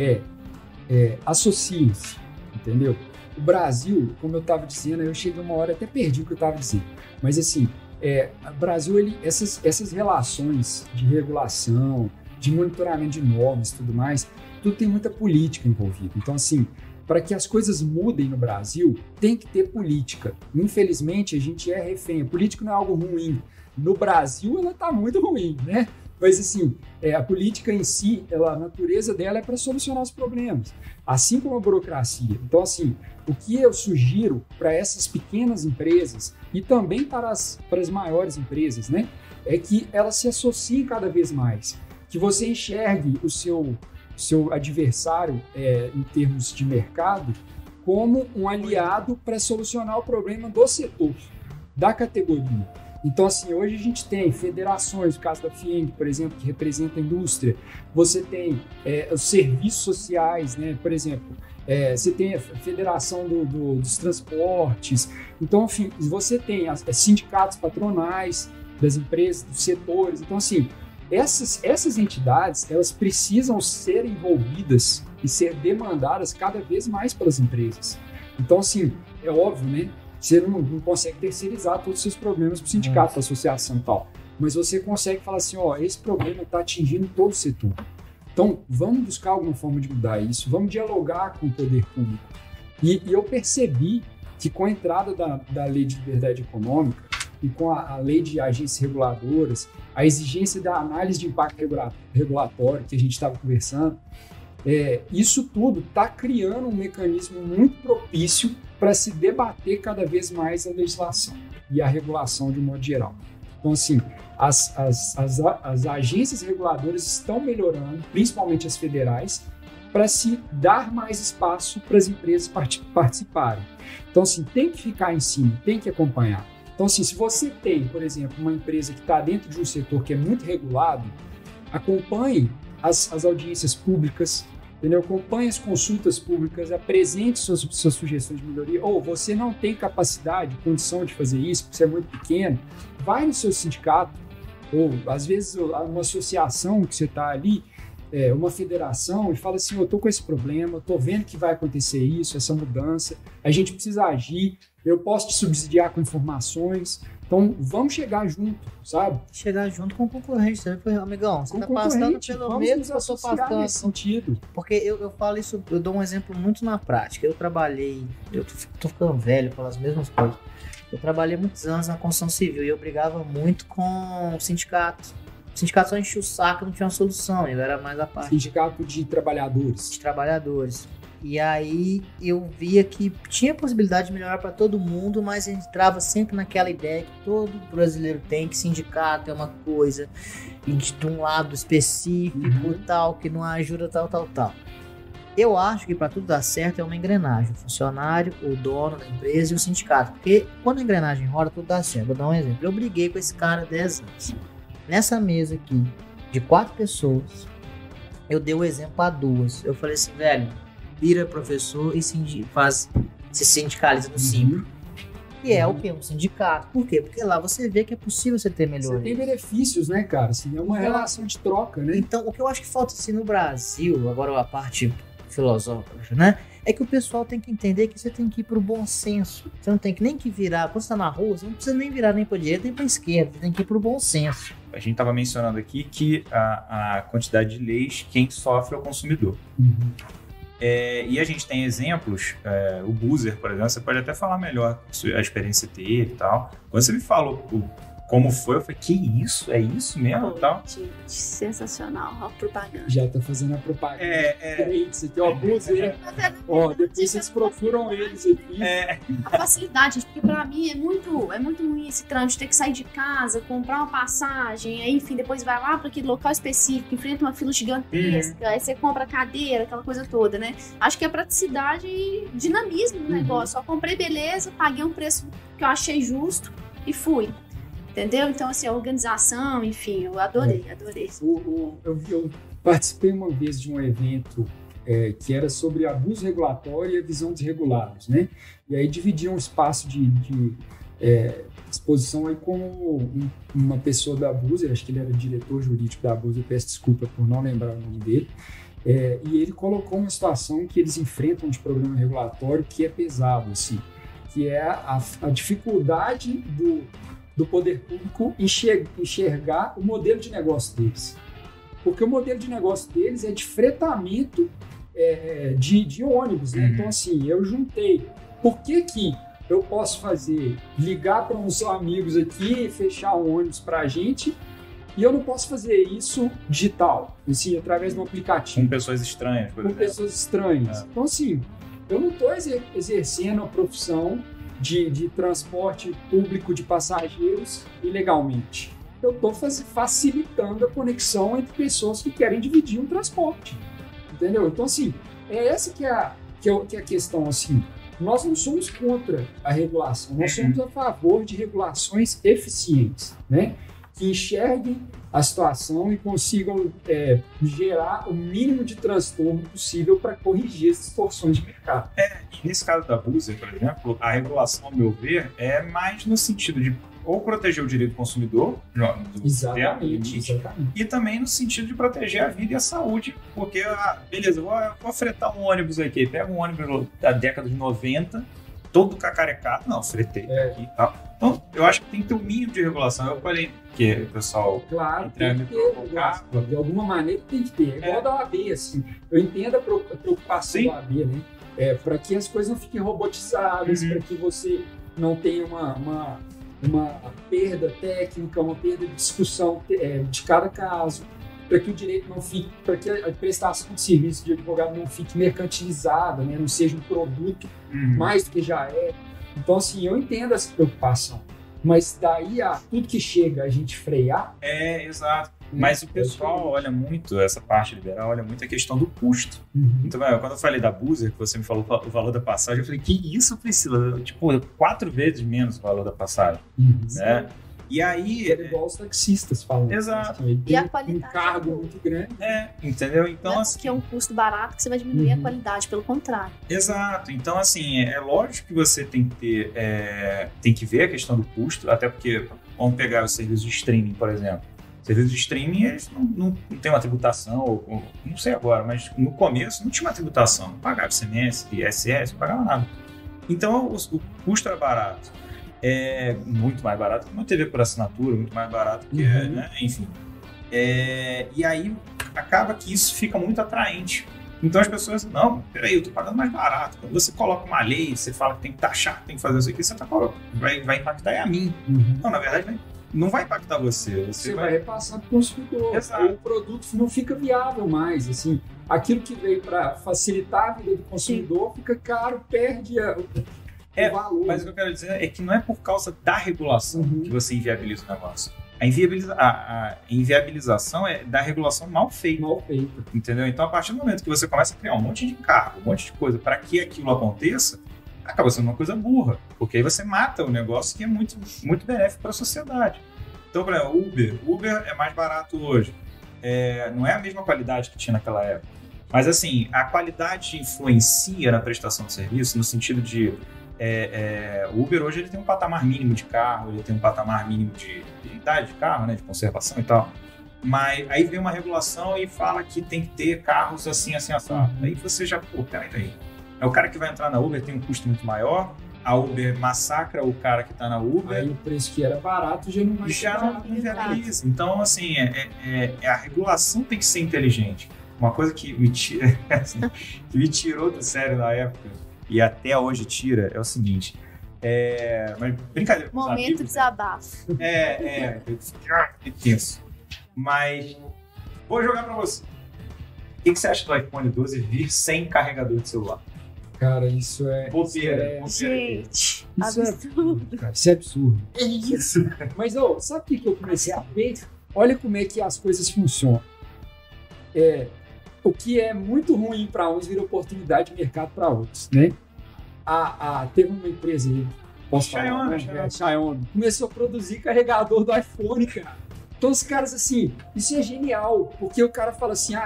associem-se, entendeu? O Brasil, como eu estava dizendo, eu cheguei uma hora até perdi o que eu estava dizendo. Mas assim, o Brasil, essas relações de regulação, de monitoramento de normas e tudo mais, tudo tem muita política envolvida. Então assim, para que as coisas mudem no Brasil, tem que ter política. Infelizmente, a gente é refém. A política não é algo ruim. No Brasil, ela está muito ruim, né? Mas assim, a política em si, a natureza dela é para solucionar os problemas, assim como a burocracia. Então assim, o que eu sugiro para essas pequenas empresas e também para as maiores empresas, né, é que elas se associem cada vez mais, que você enxergue o seu adversário em termos de mercado como um aliado para solucionar o problema do setor, da categoria. Então, assim, hoje a gente tem federações, no caso da FIENG, por exemplo, que representa a indústria. Você tem os serviços sociais, né? Por exemplo, você tem a federação dos transportes. Então, enfim, você tem sindicatos patronais das empresas, dos setores. Então, assim, essas entidades, elas precisam ser envolvidas e ser demandadas cada vez mais pelas empresas. Então, assim, é óbvio, né? Você não consegue terceirizar todos os seus problemas para o sindicato, para a associação e tal. Mas você consegue falar assim, esse problema está atingindo todo o setor. Então, vamos buscar alguma forma de mudar isso, vamos dialogar com o poder público. E eu percebi que com a entrada da lei de liberdade econômica e com a lei de agências reguladoras, a exigência da análise de impacto regulatório que a gente estava conversando, isso tudo está criando um mecanismo muito propício para se debater cada vez mais a legislação e a regulação de um modo geral. Então, assim, as agências reguladoras estão melhorando, principalmente as federais, para se dar mais espaço para as empresas participarem. Então, assim, tem que ficar em cima, tem que acompanhar. Então, assim, se você tem, por exemplo, uma empresa que está dentro de um setor que é muito regulado, acompanhe as audiências públicas, entendeu? Acompanhe as consultas públicas, apresente suas sugestões de melhoria. Ou você não tem capacidade, condição de fazer isso, porque você é muito pequeno, vai no seu sindicato, ou às vezes uma associação que você está ali, uma federação, e fala assim, eu estou com esse problema, estou vendo que vai acontecer isso, essa mudança, a gente precisa agir, eu posso te subsidiar com informações, então vamos chegar junto, sabe? Chegar junto com o concorrente, sabe? Amigão, você Com tá passando pelo mesmo que eu tô associar passando. nesse sentido. Porque eu falo isso, eu dou um exemplo muito na prática. Eu trabalhei, eu tô ficando velho pelas mesmas coisas. Eu trabalhei muitos anos na construção civil e eu brigava muito com o sindicato. O sindicato só enchia o saco, não tinha uma solução, eu era mais a parte Sindicato de trabalhadores. de trabalhadores. E aí eu via que tinha possibilidade de melhorar para todo mundo, mas a gente entrava sempre naquela ideia que todo brasileiro tem, que sindicato é uma coisa e de um lado específico, tal, que não ajuda, tal. Eu acho que para tudo dar certo é uma engrenagem, o funcionário, o dono da empresa e o sindicato, porque quando a engrenagem roda, tudo dá certo. Vou dar um exemplo. Eu briguei com esse cara há 10 anos. Nessa mesa aqui, de 4 pessoas, eu dei o exemplo a 2. Eu falei assim, velho, vira professor e se sindicaliza no Simpro. E é o quê? Um sindicato. Por quê? Porque lá você vê que é possível você ter melhoria. Você tem benefícios, né, cara? Assim, é uma relação de troca, né? Então, o que eu acho que falta assim, no Brasil, agora a parte filosófica, né? É que o pessoal tem que entender que você tem que ir pro bom senso. Você não tem que nem que virar. Quando você tá na rua, você não precisa nem virar nem pra direita nem pra esquerda. Você tem que ir pro bom senso. A gente estava mencionando aqui que a quantidade de leis, quem sofre é o consumidor. E a gente tem exemplos, o Boozer, por exemplo, você pode até falar melhor a experiência que teve e tal. Quando você me falou como foi, eu falei, que isso? É isso mesmo e tal? Sensacional, a propaganda. Já tá fazendo a propaganda. Você tem o Boozer. Ó, depois vocês procuram eles aqui. A facilidade, porque pra mim é muito ruim esse trânsito, ter que sair de casa, comprar uma passagem, aí enfim, depois vai lá para aquele local específico, enfrenta uma fila gigantesca, aí você compra cadeira, aquela coisa toda, né? Acho que é praticidade e dinamismo no negócio. Só comprei, beleza, paguei um preço que eu achei justo e fui. Entendeu? Então, assim, a organização, enfim, eu adorei. Eu participei uma vez de um evento que era sobre abuso regulatório e a visão dos regulados, né? E aí dividiam um espaço de exposição aí com uma pessoa da Boozer, acho que ele era diretor jurídico da Boozer, peço desculpa por não lembrar o nome dele, e ele colocou uma situação que eles enfrentam de problema regulatório que é pesado, assim, que é a dificuldade do poder público enxergar o modelo de negócio deles. Porque o modelo de negócio deles é de fretamento de ônibus, né? Então, assim, eu juntei. Por que eu posso ligar para uns amigos aqui e fechar um ônibus para a gente e eu não posso fazer isso digital, assim, através de um aplicativo? Com pessoas estranhas, por exemplo. Com pessoas estranhas. Então, assim, eu não estou exercendo a profissão de transporte público de passageiros ilegalmente. Eu estou facilitando a conexão entre pessoas que querem dividir um transporte. Entendeu? Então, assim, essa que é a questão, assim. Nós não somos contra a regulação, nós somos a favor de regulações eficientes, né? Que enxerguem a situação e consigam gerar o mínimo de transtorno possível para corrigir as distorções de mercado. Nesse caso da Boozer, por exemplo, a regulação, ao meu ver, é mais no sentido de ou proteger o direito do consumidor, exatamente. E também no sentido de proteger a vida e a saúde, porque, beleza, vou fretar um ônibus aqui, pega um ônibus da década de 90, todo cacarecado, não, fretei aqui e tal. Então, eu acho que tem que ter um mínimo de regulação. Eu falei que o pessoal... Claro, tem que ter, de alguma maneira tem que ter. É igual da OAB, assim. Eu entendo a preocupação da OAB, né? Para que as coisas não fiquem robotizadas, para que você não tenha uma perda técnica, uma perda de discussão de cada caso, para que o direito não fique, para que a prestação de serviço de advogado não fique mercantilizada, né? Não seja um produto mais do que já é. Então, assim, eu entendo essa preocupação, mas daí a tudo que chega a gente frear... Exato. Mas o pessoal olha muito, essa parte liberal, olha muito a questão do custo. Então, quando eu falei da Buser, que você me falou o valor da passagem, eu falei, que isso, Priscila? Tipo, 4 vezes menos o valor da passagem, né? E aí... É igual os taxistas falam. Exato. E a qualidade. Um cargo muito grande. Entendeu? Então, não é assim... porque é um custo barato que você vai diminuir a qualidade, pelo contrário. Exato. Então, assim, é lógico que você tem que ter... tem que ver a questão do custo, até porque, vamos pegar os serviços de streaming, por exemplo. Serviços de streaming, eles não tem uma tributação, ou não sei agora, mas no começo não tinha uma tributação. Não pagava ICMS, ISS, não pagava nada. Então, o custo era barato. É muito mais barato que uma TV por assinatura, muito mais barato que, né? Enfim. E aí, acaba que isso fica muito atraente. Então, as pessoas, não, peraí, eu tô pagando mais barato. Quando você coloca uma lei, você fala que tem que taxar, tem que fazer isso aqui, você vai impactar a mim. Não, na verdade, não vai impactar você. Você vai repassar para o consumidor. Exato. O produto não fica viável mais. Assim, aquilo que veio para facilitar a vida do consumidor fica caro, perde o valor. Mas o que eu quero dizer é que não é por causa da regulação que você inviabiliza o negócio. A inviabilização é da regulação mal feita. Entendeu? Então, a partir do momento que você começa a criar um monte de carro, um monte de coisa para que aquilo aconteça, acaba sendo uma coisa burra, porque aí você mata o negócio que é muito, muito benéfico para a sociedade. Então, por exemplo, Uber é mais barato hoje. Não é a mesma qualidade que tinha naquela época. Mas, assim, a qualidade influencia na prestação de serviço, no sentido de o Uber hoje ele tem um patamar mínimo de carro, ele tem um patamar mínimo de idade de carro, né, de conservação e tal. Mas aí vem uma regulação e fala que tem que ter carros assim, assado. Aí você já, peraí. É o cara que vai entrar na Uber tem um custo muito maior, a Uber massacra o cara que está na Uber. Aí o preço que era barato já não vai ser barato. Não viabiliza. Então, assim, a regulação tem que ser inteligente. Uma coisa que me tirou do sério na época, e até hoje tira, é o seguinte. Mas brincadeira com os amigos. Momento desabafo. É tenso. Mas vou jogar pra você. O que você acha do iPhone 12 vir sem carregador de celular? Cara, isso é... Bobeira. Gente, Isso absurdo. Cara, isso é absurdo. É isso. Mas, sabe o que eu comecei a ver? Olha como é que as coisas funcionam. O que é muito ruim para uns vira oportunidade de mercado para outros, né? Teve uma empresa aí, posso falar, né? Xiaomi, começou a produzir carregador do iPhone, cara. Então os caras, assim, isso é genial, porque o cara fala assim,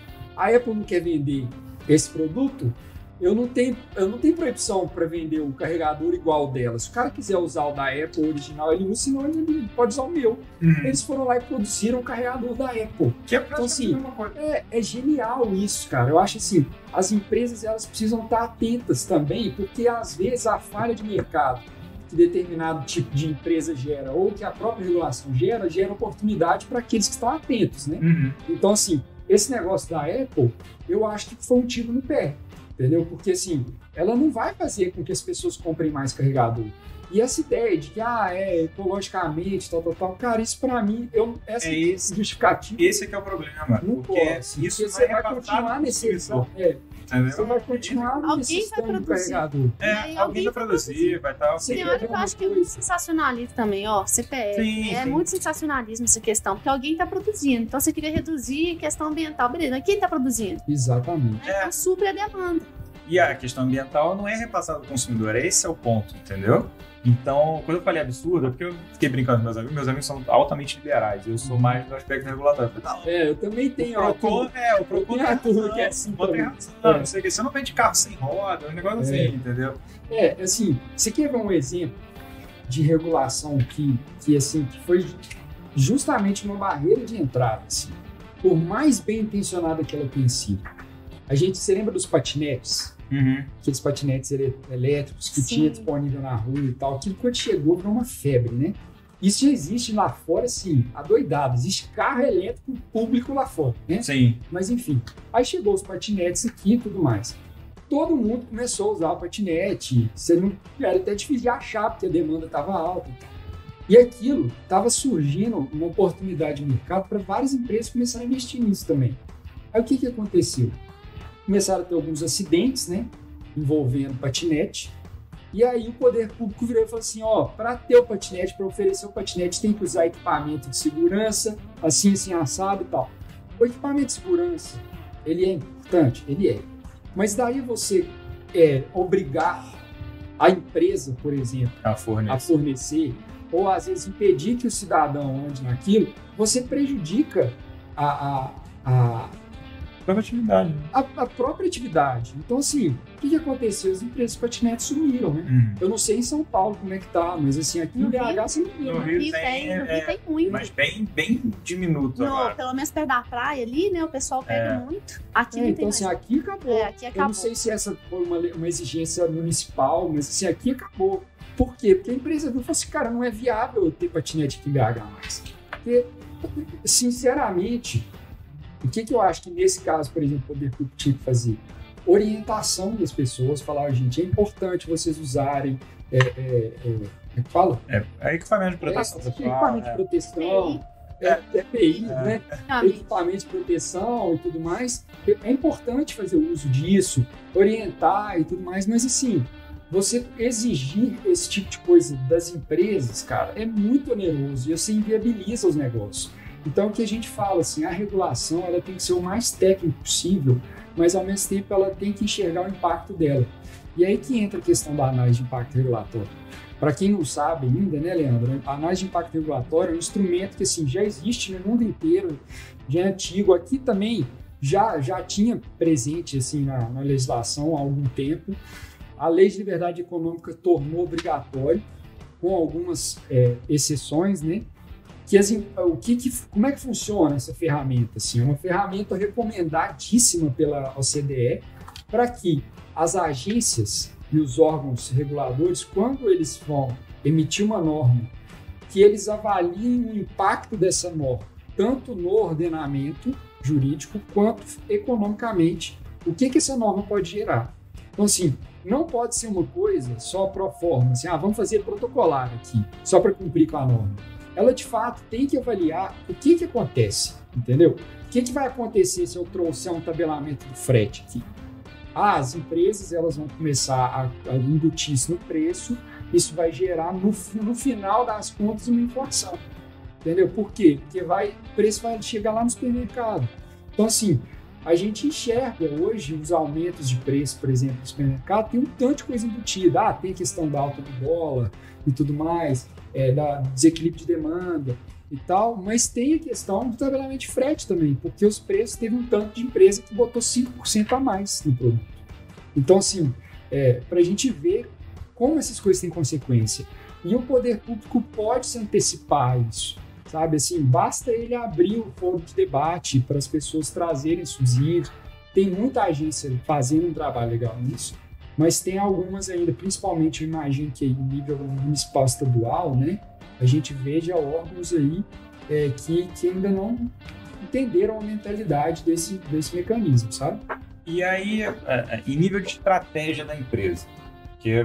a Apple não quer vender esse produto, eu não tenho proibição para vender o carregador igual ao dela. Se o cara quiser usar o da Apple original, ele usa, senão ele pode usar o meu. Eles foram lá e produziram o carregador da Apple. Que é então, assim, uma coisa. É genial isso, cara. Eu acho assim, as empresas elas precisam estar atentas também, porque às vezes a falha de mercado que determinado tipo de empresa gera, ou que a própria regulação gera oportunidade para aqueles que estão atentos, né? Então, assim, esse negócio da Apple, eu acho que foi um tiro no pé. Entendeu? Porque, assim, ela não vai fazer com que as pessoas comprem mais carregador. E essa ideia de que, ecologicamente, tal, cara, isso pra mim, esse justificativo... Esse é que é o problema. Não porque pode, isso você vai continuar necessitando. Você vai continuar necessitando carregador. Alguém vai produzir, vai estar... Tem hora que eu acho que é muito sensacionalismo também, CPF. Sim. Muito sensacionalismo essa questão, porque alguém está produzindo. Então você queria reduzir a questão ambiental, beleza, mas quem está produzindo? Exatamente. Então supre a demanda. E a questão ambiental não é repassada ao consumidor, esse é o ponto, entendeu? Então, quando eu falei absurdo, é porque eu fiquei brincando com meus amigos são altamente liberais, eu sou mais do aspecto regulatório. Eu também tenho. O Procon tem razão, que é assim, tem razão, não sei o que, você não vende carro sem roda, um negócio assim, entendeu? Assim, você quer ver um exemplo de regulação que foi justamente uma barreira de entrada, assim, por mais bem intencionada que ela tenha sido. Você lembra dos patinetes? Aqueles patinetes elétricos que tinha disponível na rua e tal. Aquilo quando chegou virou uma febre, né? Isso já existe lá fora, sim, adoidado. Existe carro elétrico público lá fora, né? Sim. Mas enfim, aí chegou os patinetes aqui e tudo mais. Todo mundo começou a usar o patinete. Era até difícil de achar, porque a demanda estava alta e tal. E aquilo estava surgindo uma oportunidade de mercado para várias empresas começarem a investir nisso também. Aí o que aconteceu? Começaram a ter alguns acidentes, né, envolvendo patinete, E aí o poder público virou e falou assim, ó, para ter o patinete, para oferecer o patinete, tem que usar equipamento de segurança, assim, assado e tal. O equipamento de segurança, ele é importante? Ele é. Mas daí você obrigar a empresa, por exemplo, a fornecer, ou às vezes impedir que o cidadão ande naquilo, você prejudica a própria atividade. A própria atividade. Então, assim, o que aconteceu? As empresas de patinete sumiram, né? Eu não sei em São Paulo como é que tá, mas assim, aqui no BH você não viu. No Rio tem muito. Mas bem diminuto agora. Pelo menos perto da praia ali, né? O pessoal pega muito. Aqui não tem então, mais. assim, aqui acabou. Aqui acabou. Eu não sei se essa foi uma exigência municipal, mas assim, aqui acabou. Por quê? Porque a empresa viu e falou assim, cara, não é viável eu ter patinete aqui em BH mais. Porque, sinceramente, o que eu acho que nesse caso, por exemplo, o poder público tinha que fazer? Orientação das pessoas, falar, gente, é importante vocês usarem, fala? Equipamento de proteção. Equipamento de proteção, EPI, né? Equipamento de proteção e tudo mais. É importante fazer o uso disso, orientar e tudo mais, mas assim, você exigir esse tipo de coisa das empresas, cara, é muito oneroso e você inviabiliza os negócios. Então, o que a gente fala, assim, a regulação ela tem que ser o mais técnico possível, mas, ao mesmo tempo, ela tem que enxergar o impacto dela. E aí que entra a questão da análise de impacto regulatório. Para quem não sabe ainda, né, Leandro, a análise de impacto regulatório é um instrumento que, assim, já existe no mundo inteiro, já é antigo. Aqui também já tinha presente, assim, na legislação há algum tempo. A Lei de Liberdade Econômica tornou obrigatório, com algumas exceções, né? Como é que funciona essa ferramenta? Assim, é uma ferramenta recomendadíssima pela OCDE para que as agências e os órgãos reguladores, quando eles vão emitir uma norma, que eles avaliem o impacto dessa norma, tanto no ordenamento jurídico quanto economicamente, o que essa norma pode gerar. Então, assim, não pode ser uma coisa só pro forma, assim, vamos fazer protocolar aqui, só para cumprir com a norma. Ela, de fato, tem que avaliar o que acontece, entendeu? O que vai acontecer se eu trouxer um tabelamento do frete aqui? As empresas elas vão começar a embutir isso no preço, isso vai gerar, no final das contas, uma inflação, entendeu? Por quê? Porque o preço vai chegar lá no supermercado. Então, assim, a gente enxerga hoje os aumentos de preço, por exemplo, no supermercado, tem um tanto de coisa embutida. Tem a questão da alta do dólar e tudo mais, da desequilíbrio de demanda e tal, mas tem a questão do tabelamento de frete também, porque os preços teve um tanto de empresa que botou 5% a mais no produto. Então, assim, para a gente ver como essas coisas têm consequência. E o poder público pode se antecipar a isso, sabe? Assim, basta ele abrir o fórum de debate para as pessoas trazerem subsídios. Tem muita agência fazendo um trabalho legal nisso, mas tem algumas ainda, principalmente eu imagino que em nível municipal estadual, né, a gente veja órgãos aí que ainda não entenderam a mentalidade desse mecanismo, sabe? E aí, em nível de estratégia da empresa, que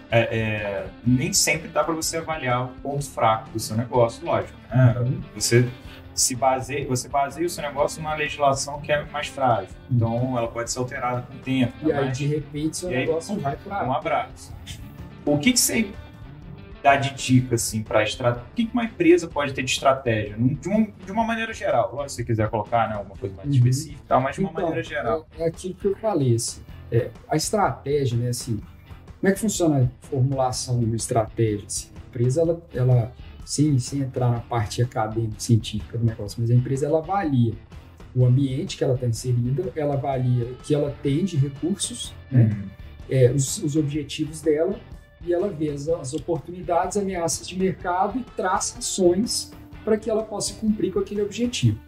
nem sempre dá para você avaliar o ponto fraco do seu negócio, lógico, né? Você baseia o seu negócio numa legislação que é mais frágil. Então, ela pode ser alterada com o tempo. E aí, de repente, seu negócio vai para um abraço. O que você dá de dica, assim, para estratégia? O que uma empresa pode ter de estratégia? De uma maneira geral. Lógico, se você quiser colocar, né, alguma coisa mais específica, mas de uma maneira geral. É aquilo que eu falei, assim. A estratégia, né, assim, como é que funciona a formulação de uma estratégia? Assim? A empresa, ela sem entrar na parte acadêmica, científica do negócio, mas a empresa ela avalia o ambiente que ela está inserida, ela avalia o que ela tem de recursos, né? Os objetivos dela, e ela vê as oportunidades, ameaças de mercado e traça ações para que ela possa cumprir com aquele objetivo.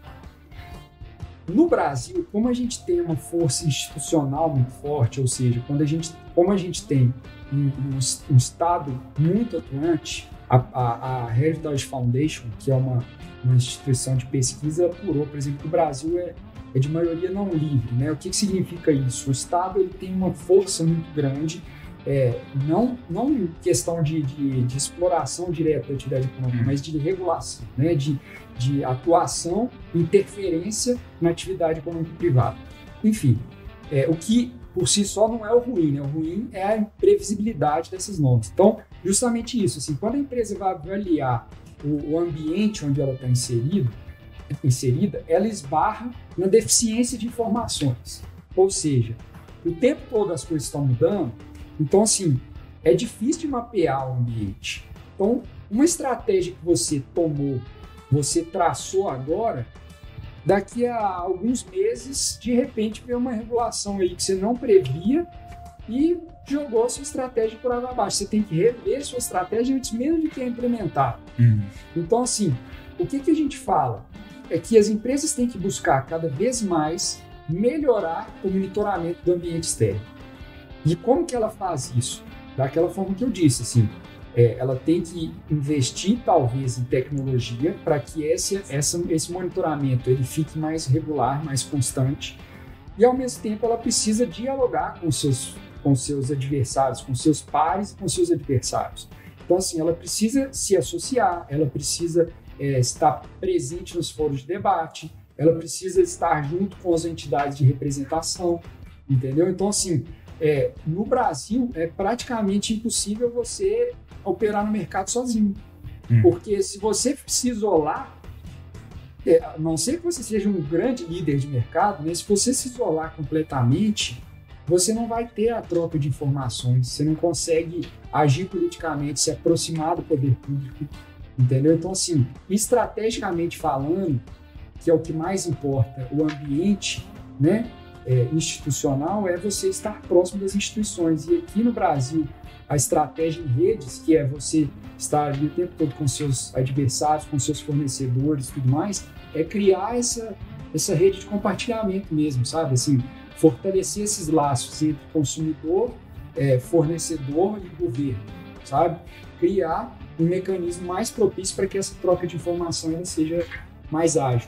No Brasil, como a gente tem uma força institucional muito forte, ou seja, como a gente tem um Estado muito atuante, a Heritage Foundation, que é uma instituição de pesquisa, apurou, por exemplo, que o Brasil é de maioria não livre, né? O que significa isso? O Estado ele tem uma força muito grande, não em questão de exploração direta da atividade econômica, mas de regulação, né? de atuação, interferência na atividade econômica privada. Enfim, o que por si só não é o ruim, né? O ruim é a imprevisibilidade dessas normas. Então, justamente isso, assim, quando a empresa vai avaliar o ambiente onde ela está inserida, ela esbarra na deficiência de informações. Ou seja, o tempo todo as coisas estão mudando, então, assim, é difícil de mapear o ambiente. Então, uma estratégia que você tomou, você traçou agora, daqui a alguns meses, de repente, vem uma regulação aí que você não previa e jogou a sua estratégia por água abaixo. Você tem que rever sua estratégia antes mesmo de ter implementado. Então, assim, o que a gente fala? É que as empresas têm que buscar cada vez mais melhorar o monitoramento do ambiente externo. E como que ela faz isso? Daquela forma que eu disse, assim, ela tem que investir talvez em tecnologia para que esse monitoramento ele fique mais regular, mais constante, e ao mesmo tempo ela precisa dialogar com seus adversários, com seus pares e com seus adversários. Então, assim, ela precisa se associar, ela precisa estar presente nos fóruns de debate, ela precisa estar junto com as entidades de representação, entendeu? Então, assim, no Brasil é praticamente impossível você operar no mercado sozinho. Porque se você se isolar, a não ser que você seja um grande líder de mercado, né, se você se isolar completamente, você não vai ter a troca de informações, você não consegue agir politicamente, se aproximar do poder público, entendeu? Então, assim, estrategicamente falando, que é o que mais importa, o ambiente, né, institucional, é você estar próximo das instituições. E aqui no Brasil, a estratégia em redes, que é você estar ali o tempo todo com seus adversários, com seus fornecedores e tudo mais, é criar essa rede de compartilhamento mesmo, sabe? Assim, fortalecer esses laços entre consumidor, fornecedor e governo, sabe? Criar um mecanismo mais propício para que essa troca de informação ela seja mais ágil.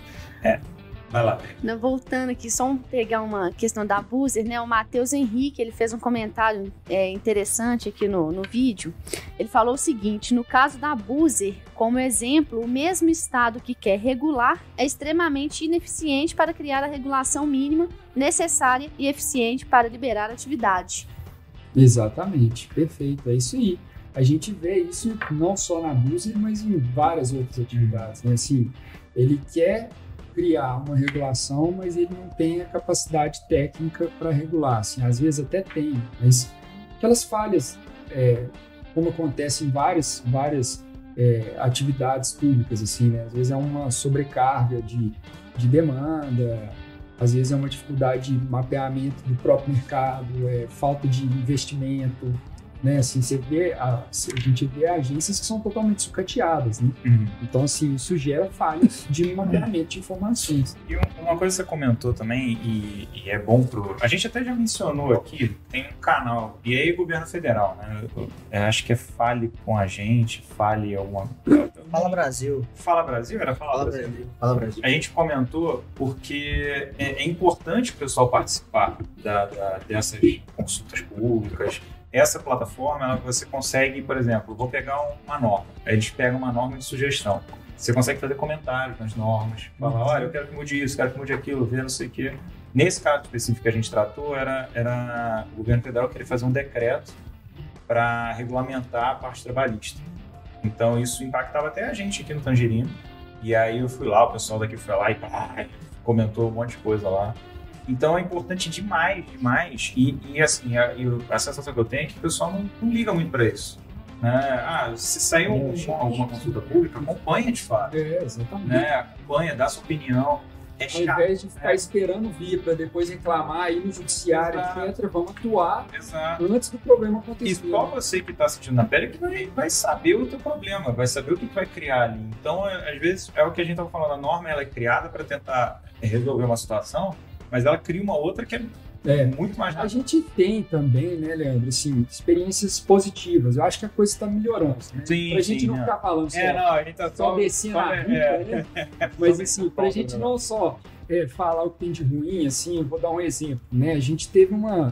Vai lá. Voltando aqui, só pegar uma questão da Buzer, né? O Matheus Henrique, ele fez um comentário interessante aqui no vídeo. Ele falou o seguinte: no caso da Buzer, como exemplo, o mesmo estado que quer regular é extremamente ineficiente para criar a regulação mínima necessária e eficiente para liberar a atividade. Exatamente, perfeito, é isso aí. A gente vê isso não só na Buzer, mas em várias outras atividades, né? Assim, ele quer criar uma regulação, mas ele não tem a capacidade técnica para regular. Assim, às vezes até tem, mas aquelas falhas, como acontece em várias atividades públicas, assim, né? Às vezes é uma sobrecarga de demanda, às vezes é uma dificuldade de mapeamento do próprio mercado, falta de investimento, né? Assim, a gente vê agências que são totalmente sucateadas, né? Então, assim, isso gera falhas de mapeamento de informações. E uma coisa que você comentou também, e é bom a gente até já mencionou aqui, tem um canal, e aí governo federal, né? Eu acho que Fale com a Gente, Fale alguma... Fala Brasil. Fala Brasil? Era Fala Brasil. Fala Brasil. A gente comentou porque é importante o pessoal participar dessas consultas públicas. Essa plataforma, você consegue, por exemplo, vou pegar uma norma, aí eles pegam uma norma de sugestão. Você consegue fazer comentários nas normas, falar, olha, eu quero que mude isso, quero que mude aquilo, ver não sei o quê. Nesse caso específico que a gente tratou, era o governo federal querer fazer um decreto para regulamentar a parte trabalhista. Então, isso impactava até a gente aqui no Tangerino. E aí eu fui lá, o pessoal daqui foi lá e comentou um monte de coisa lá. Então é importante demais. E assim, a sensação que eu tenho é que o pessoal não liga muito para isso. Né? Se sair alguma consulta pública, acompanha de fato. Exatamente. Né? Acompanha, dá sua opinião. Ao invés de ficar esperando vir para depois reclamar, ir no judiciário, etc., vamos atuar antes do problema acontecer. E só você que está sentindo na pele que vai saber o teu problema, vai saber o que vai criar ali. Então, às vezes, é o que a gente estava falando, a norma ela é criada para tentar resolver uma situação, mas ela cria uma outra que é muito mais rápida. A gente tem também, né, Leandro, assim, experiências positivas. Eu acho que a coisa está melhorando, né? Sim, pra gente não ficar falando a gente tá só descendo a né? Mas assim, pra gente não só falar o que tem de ruim, assim, eu vou dar um exemplo, né? A gente teve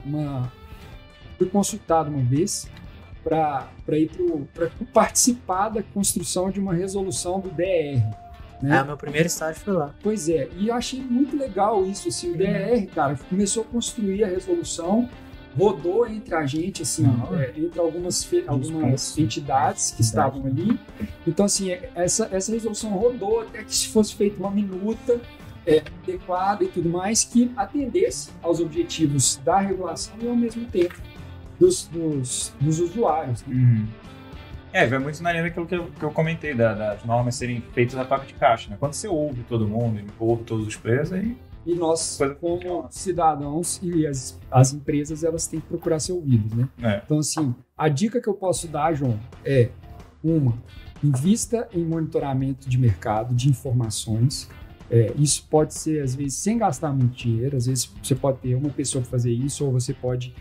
fui consultado uma vez para participar da construção de uma resolução do DR, né? Meu primeiro estágio foi lá. Pois é, e eu achei muito legal isso, assim, o DR, cara, começou a construir a resolução, rodou entre a gente, assim, entre algumas entidades que estavam ali. Então, assim, essa resolução rodou até que se fosse feita uma minuta adequada e tudo mais, que atendesse aos objetivos da regulação e, ao mesmo tempo, dos usuários. Né? Vai muito na linha daquilo que eu comentei, das normas serem feitas a toque de caixa, né? Quando você ouve todo mundo, ouve todos os players, aí... E nós, como cidadãos e as empresas, elas têm que procurar ser ouvidas, né? Então, assim, a dica que eu posso dar, João, é invista em monitoramento de mercado, de informações. Isso pode ser, às vezes, sem gastar muito dinheiro. Às vezes, você pode ter uma pessoa para fazer isso, ou você pode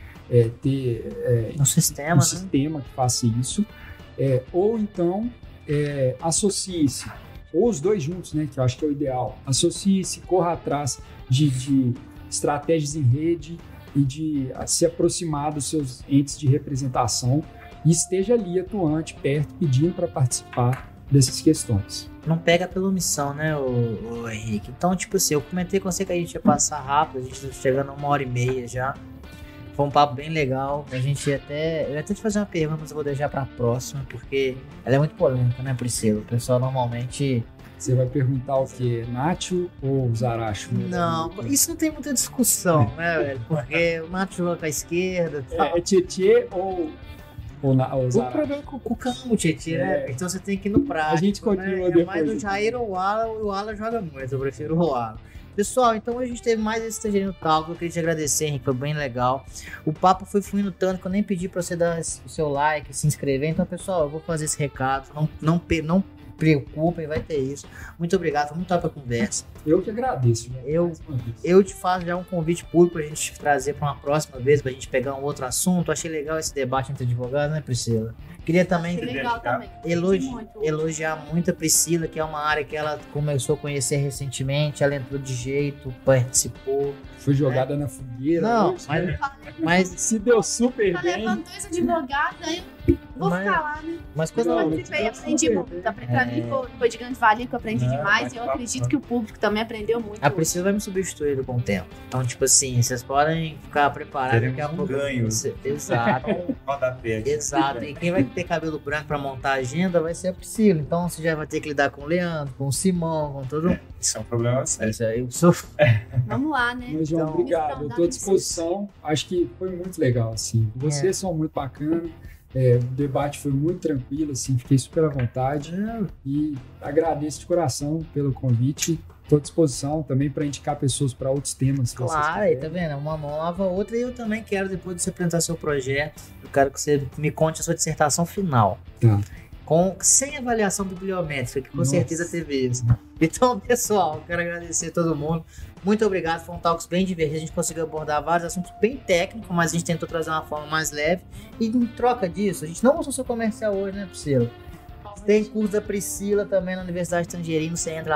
ter um sistema que faça isso. Ou então, associe-se. Ou os dois juntos, né? Que eu acho que é o ideal. Associe-se, corra atrás de estratégias em rede e de se aproximar dos seus entes de representação e esteja ali atuante, perto, pedindo para participar dessas questões. Não pega pela omissão, né, o Henrique? Então, tipo assim, eu comentei com você que a gente ia passar rápido, a gente tá chegando a 1h30 já. Foi um papo bem legal. Eu ia até te fazer uma pergunta, mas eu vou deixar pra próxima, porque ela é muito polêmica, né, Priscila? O pessoal normalmente... Você vai perguntar o quê? Nacho ou Zaracho? Não, isso não tem muita discussão, né, velho? Porque o Nacho joga com a esquerda. É Tietê ou Zaracho? O problema é com o Camo, Tietê, né? Então você tem que ir no prático. A gente continua depois. É mais do Jair ou o Alan joga muito, eu prefiro o Alan. Pessoal, então a gente teve mais esse Tangerino Talk. Eu queria te agradecer, Henrique, foi bem legal. O papo foi fluindo tanto que eu nem pedi pra você dar o seu like, se inscrever. Então, pessoal, eu vou fazer esse recado. Não preocupem, vai ter isso. Muito obrigado, foi muito top a conversa. Eu que agradeço. Né? Eu te faço já um convite público pra gente trazer pra uma próxima vez, pra gente pegar um outro assunto. Achei legal esse debate entre advogados, né, Priscila? Queria também, elogiar muito a Priscila, que é uma área que ela começou a conhecer recentemente. Ela entrou de jeito, participou. Foi jogada na fogueira. Não, mas se deu super bem. Levando 2 advogados, aí eu vou ficar lá, né? Mas quando eu participei, aprendi muito. Pra mim foi de grande valia, que eu aprendi demais. E eu acredito que o público também aprendeu muito. A Priscila vai me substituir com o tempo. Então, tipo assim, vocês podem ficar preparados. Teremos um ganho. Exato. Exato. E quem vai ter cabelo branco pra montar a agenda vai ser a Priscila. Então, você já vai ter que lidar com o Leandro, com o Simão, com todo mundo. Isso é um problema sério. Isso aí, eu sou... Vamos lá, né? Mas, João, obrigado. Eu tô à disposição. Acho que foi muito legal, assim. Vocês são muito bacanas. O debate foi muito tranquilo, assim, fiquei super à vontade. E agradeço de coração pelo convite. Estou à disposição também para indicar pessoas para outros temas. Claro, aí tá vendo? Uma mão lava a outra. E eu também quero, depois de você apresentar seu projeto, eu quero que você me conte a sua dissertação final. Tá. Sem avaliação bibliométrica, que com certeza teve isso. Então, pessoal, eu quero agradecer a todo mundo. Muito obrigado, foi um Talks bem divertido. A gente conseguiu abordar vários assuntos bem técnicos, mas a gente tentou trazer uma forma mais leve. E em troca disso, a gente não mostrou seu comercial hoje, né, Priscila? Tem curso da Priscila também na Universidade Tangerino. Você entra lá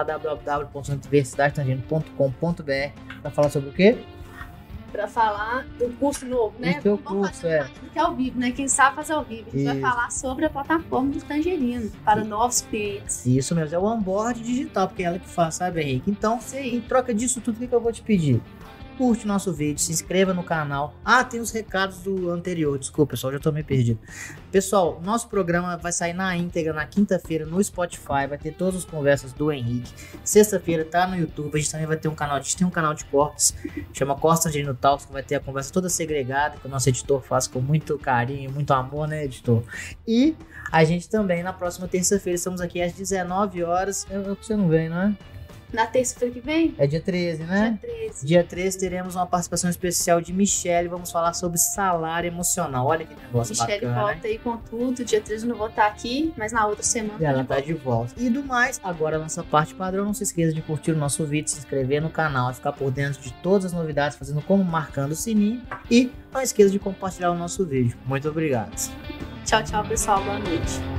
www.universidadetangerino.com.br para falar sobre o quê? Para falar do curso novo, né? O teu curso, que é ao vivo, né? Quem sabe fazer ao vivo. A gente vai falar sobre a plataforma do Tangerino para novos clientes. Isso mesmo, é o onboard digital, porque é ela que faz, sabe, Henrique? Então, em troca disso tudo, o que eu vou te pedir? Curte o nosso vídeo, se inscreva no canal. Tem os recados do anterior, desculpa, pessoal, já tô meio perdido. Pessoal, nosso programa vai sair na íntegra na quinta-feira no Spotify, vai ter todas as conversas do Henrique. Sexta-feira tá no YouTube, a gente também vai ter um canal, a gente tem um canal de cortes, chama Cortes Tangerino Talks, que vai ter a conversa toda segregada, que o nosso editor faz com muito carinho, muito amor, né, editor? E a gente também, na próxima terça-feira, estamos aqui às 19 horas, você não vem, não é? Na terça-feira que vem? É dia 13, né? Dia 13. Dia 13 teremos uma participação especial de Michele. Vamos falar sobre salário emocional. Olha que negócio Michele bacana, volta aí com tudo. Dia 13 eu não vou estar aqui, mas na outra semana ela tá de volta. E do mais, agora a nossa parte padrão. Não se esqueça de curtir o nosso vídeo, se inscrever no canal, ficar por dentro de todas as novidades, fazendo como marcando o sininho. E não esqueça de compartilhar o nosso vídeo. Muito obrigado. Tchau, tchau, pessoal. Boa noite.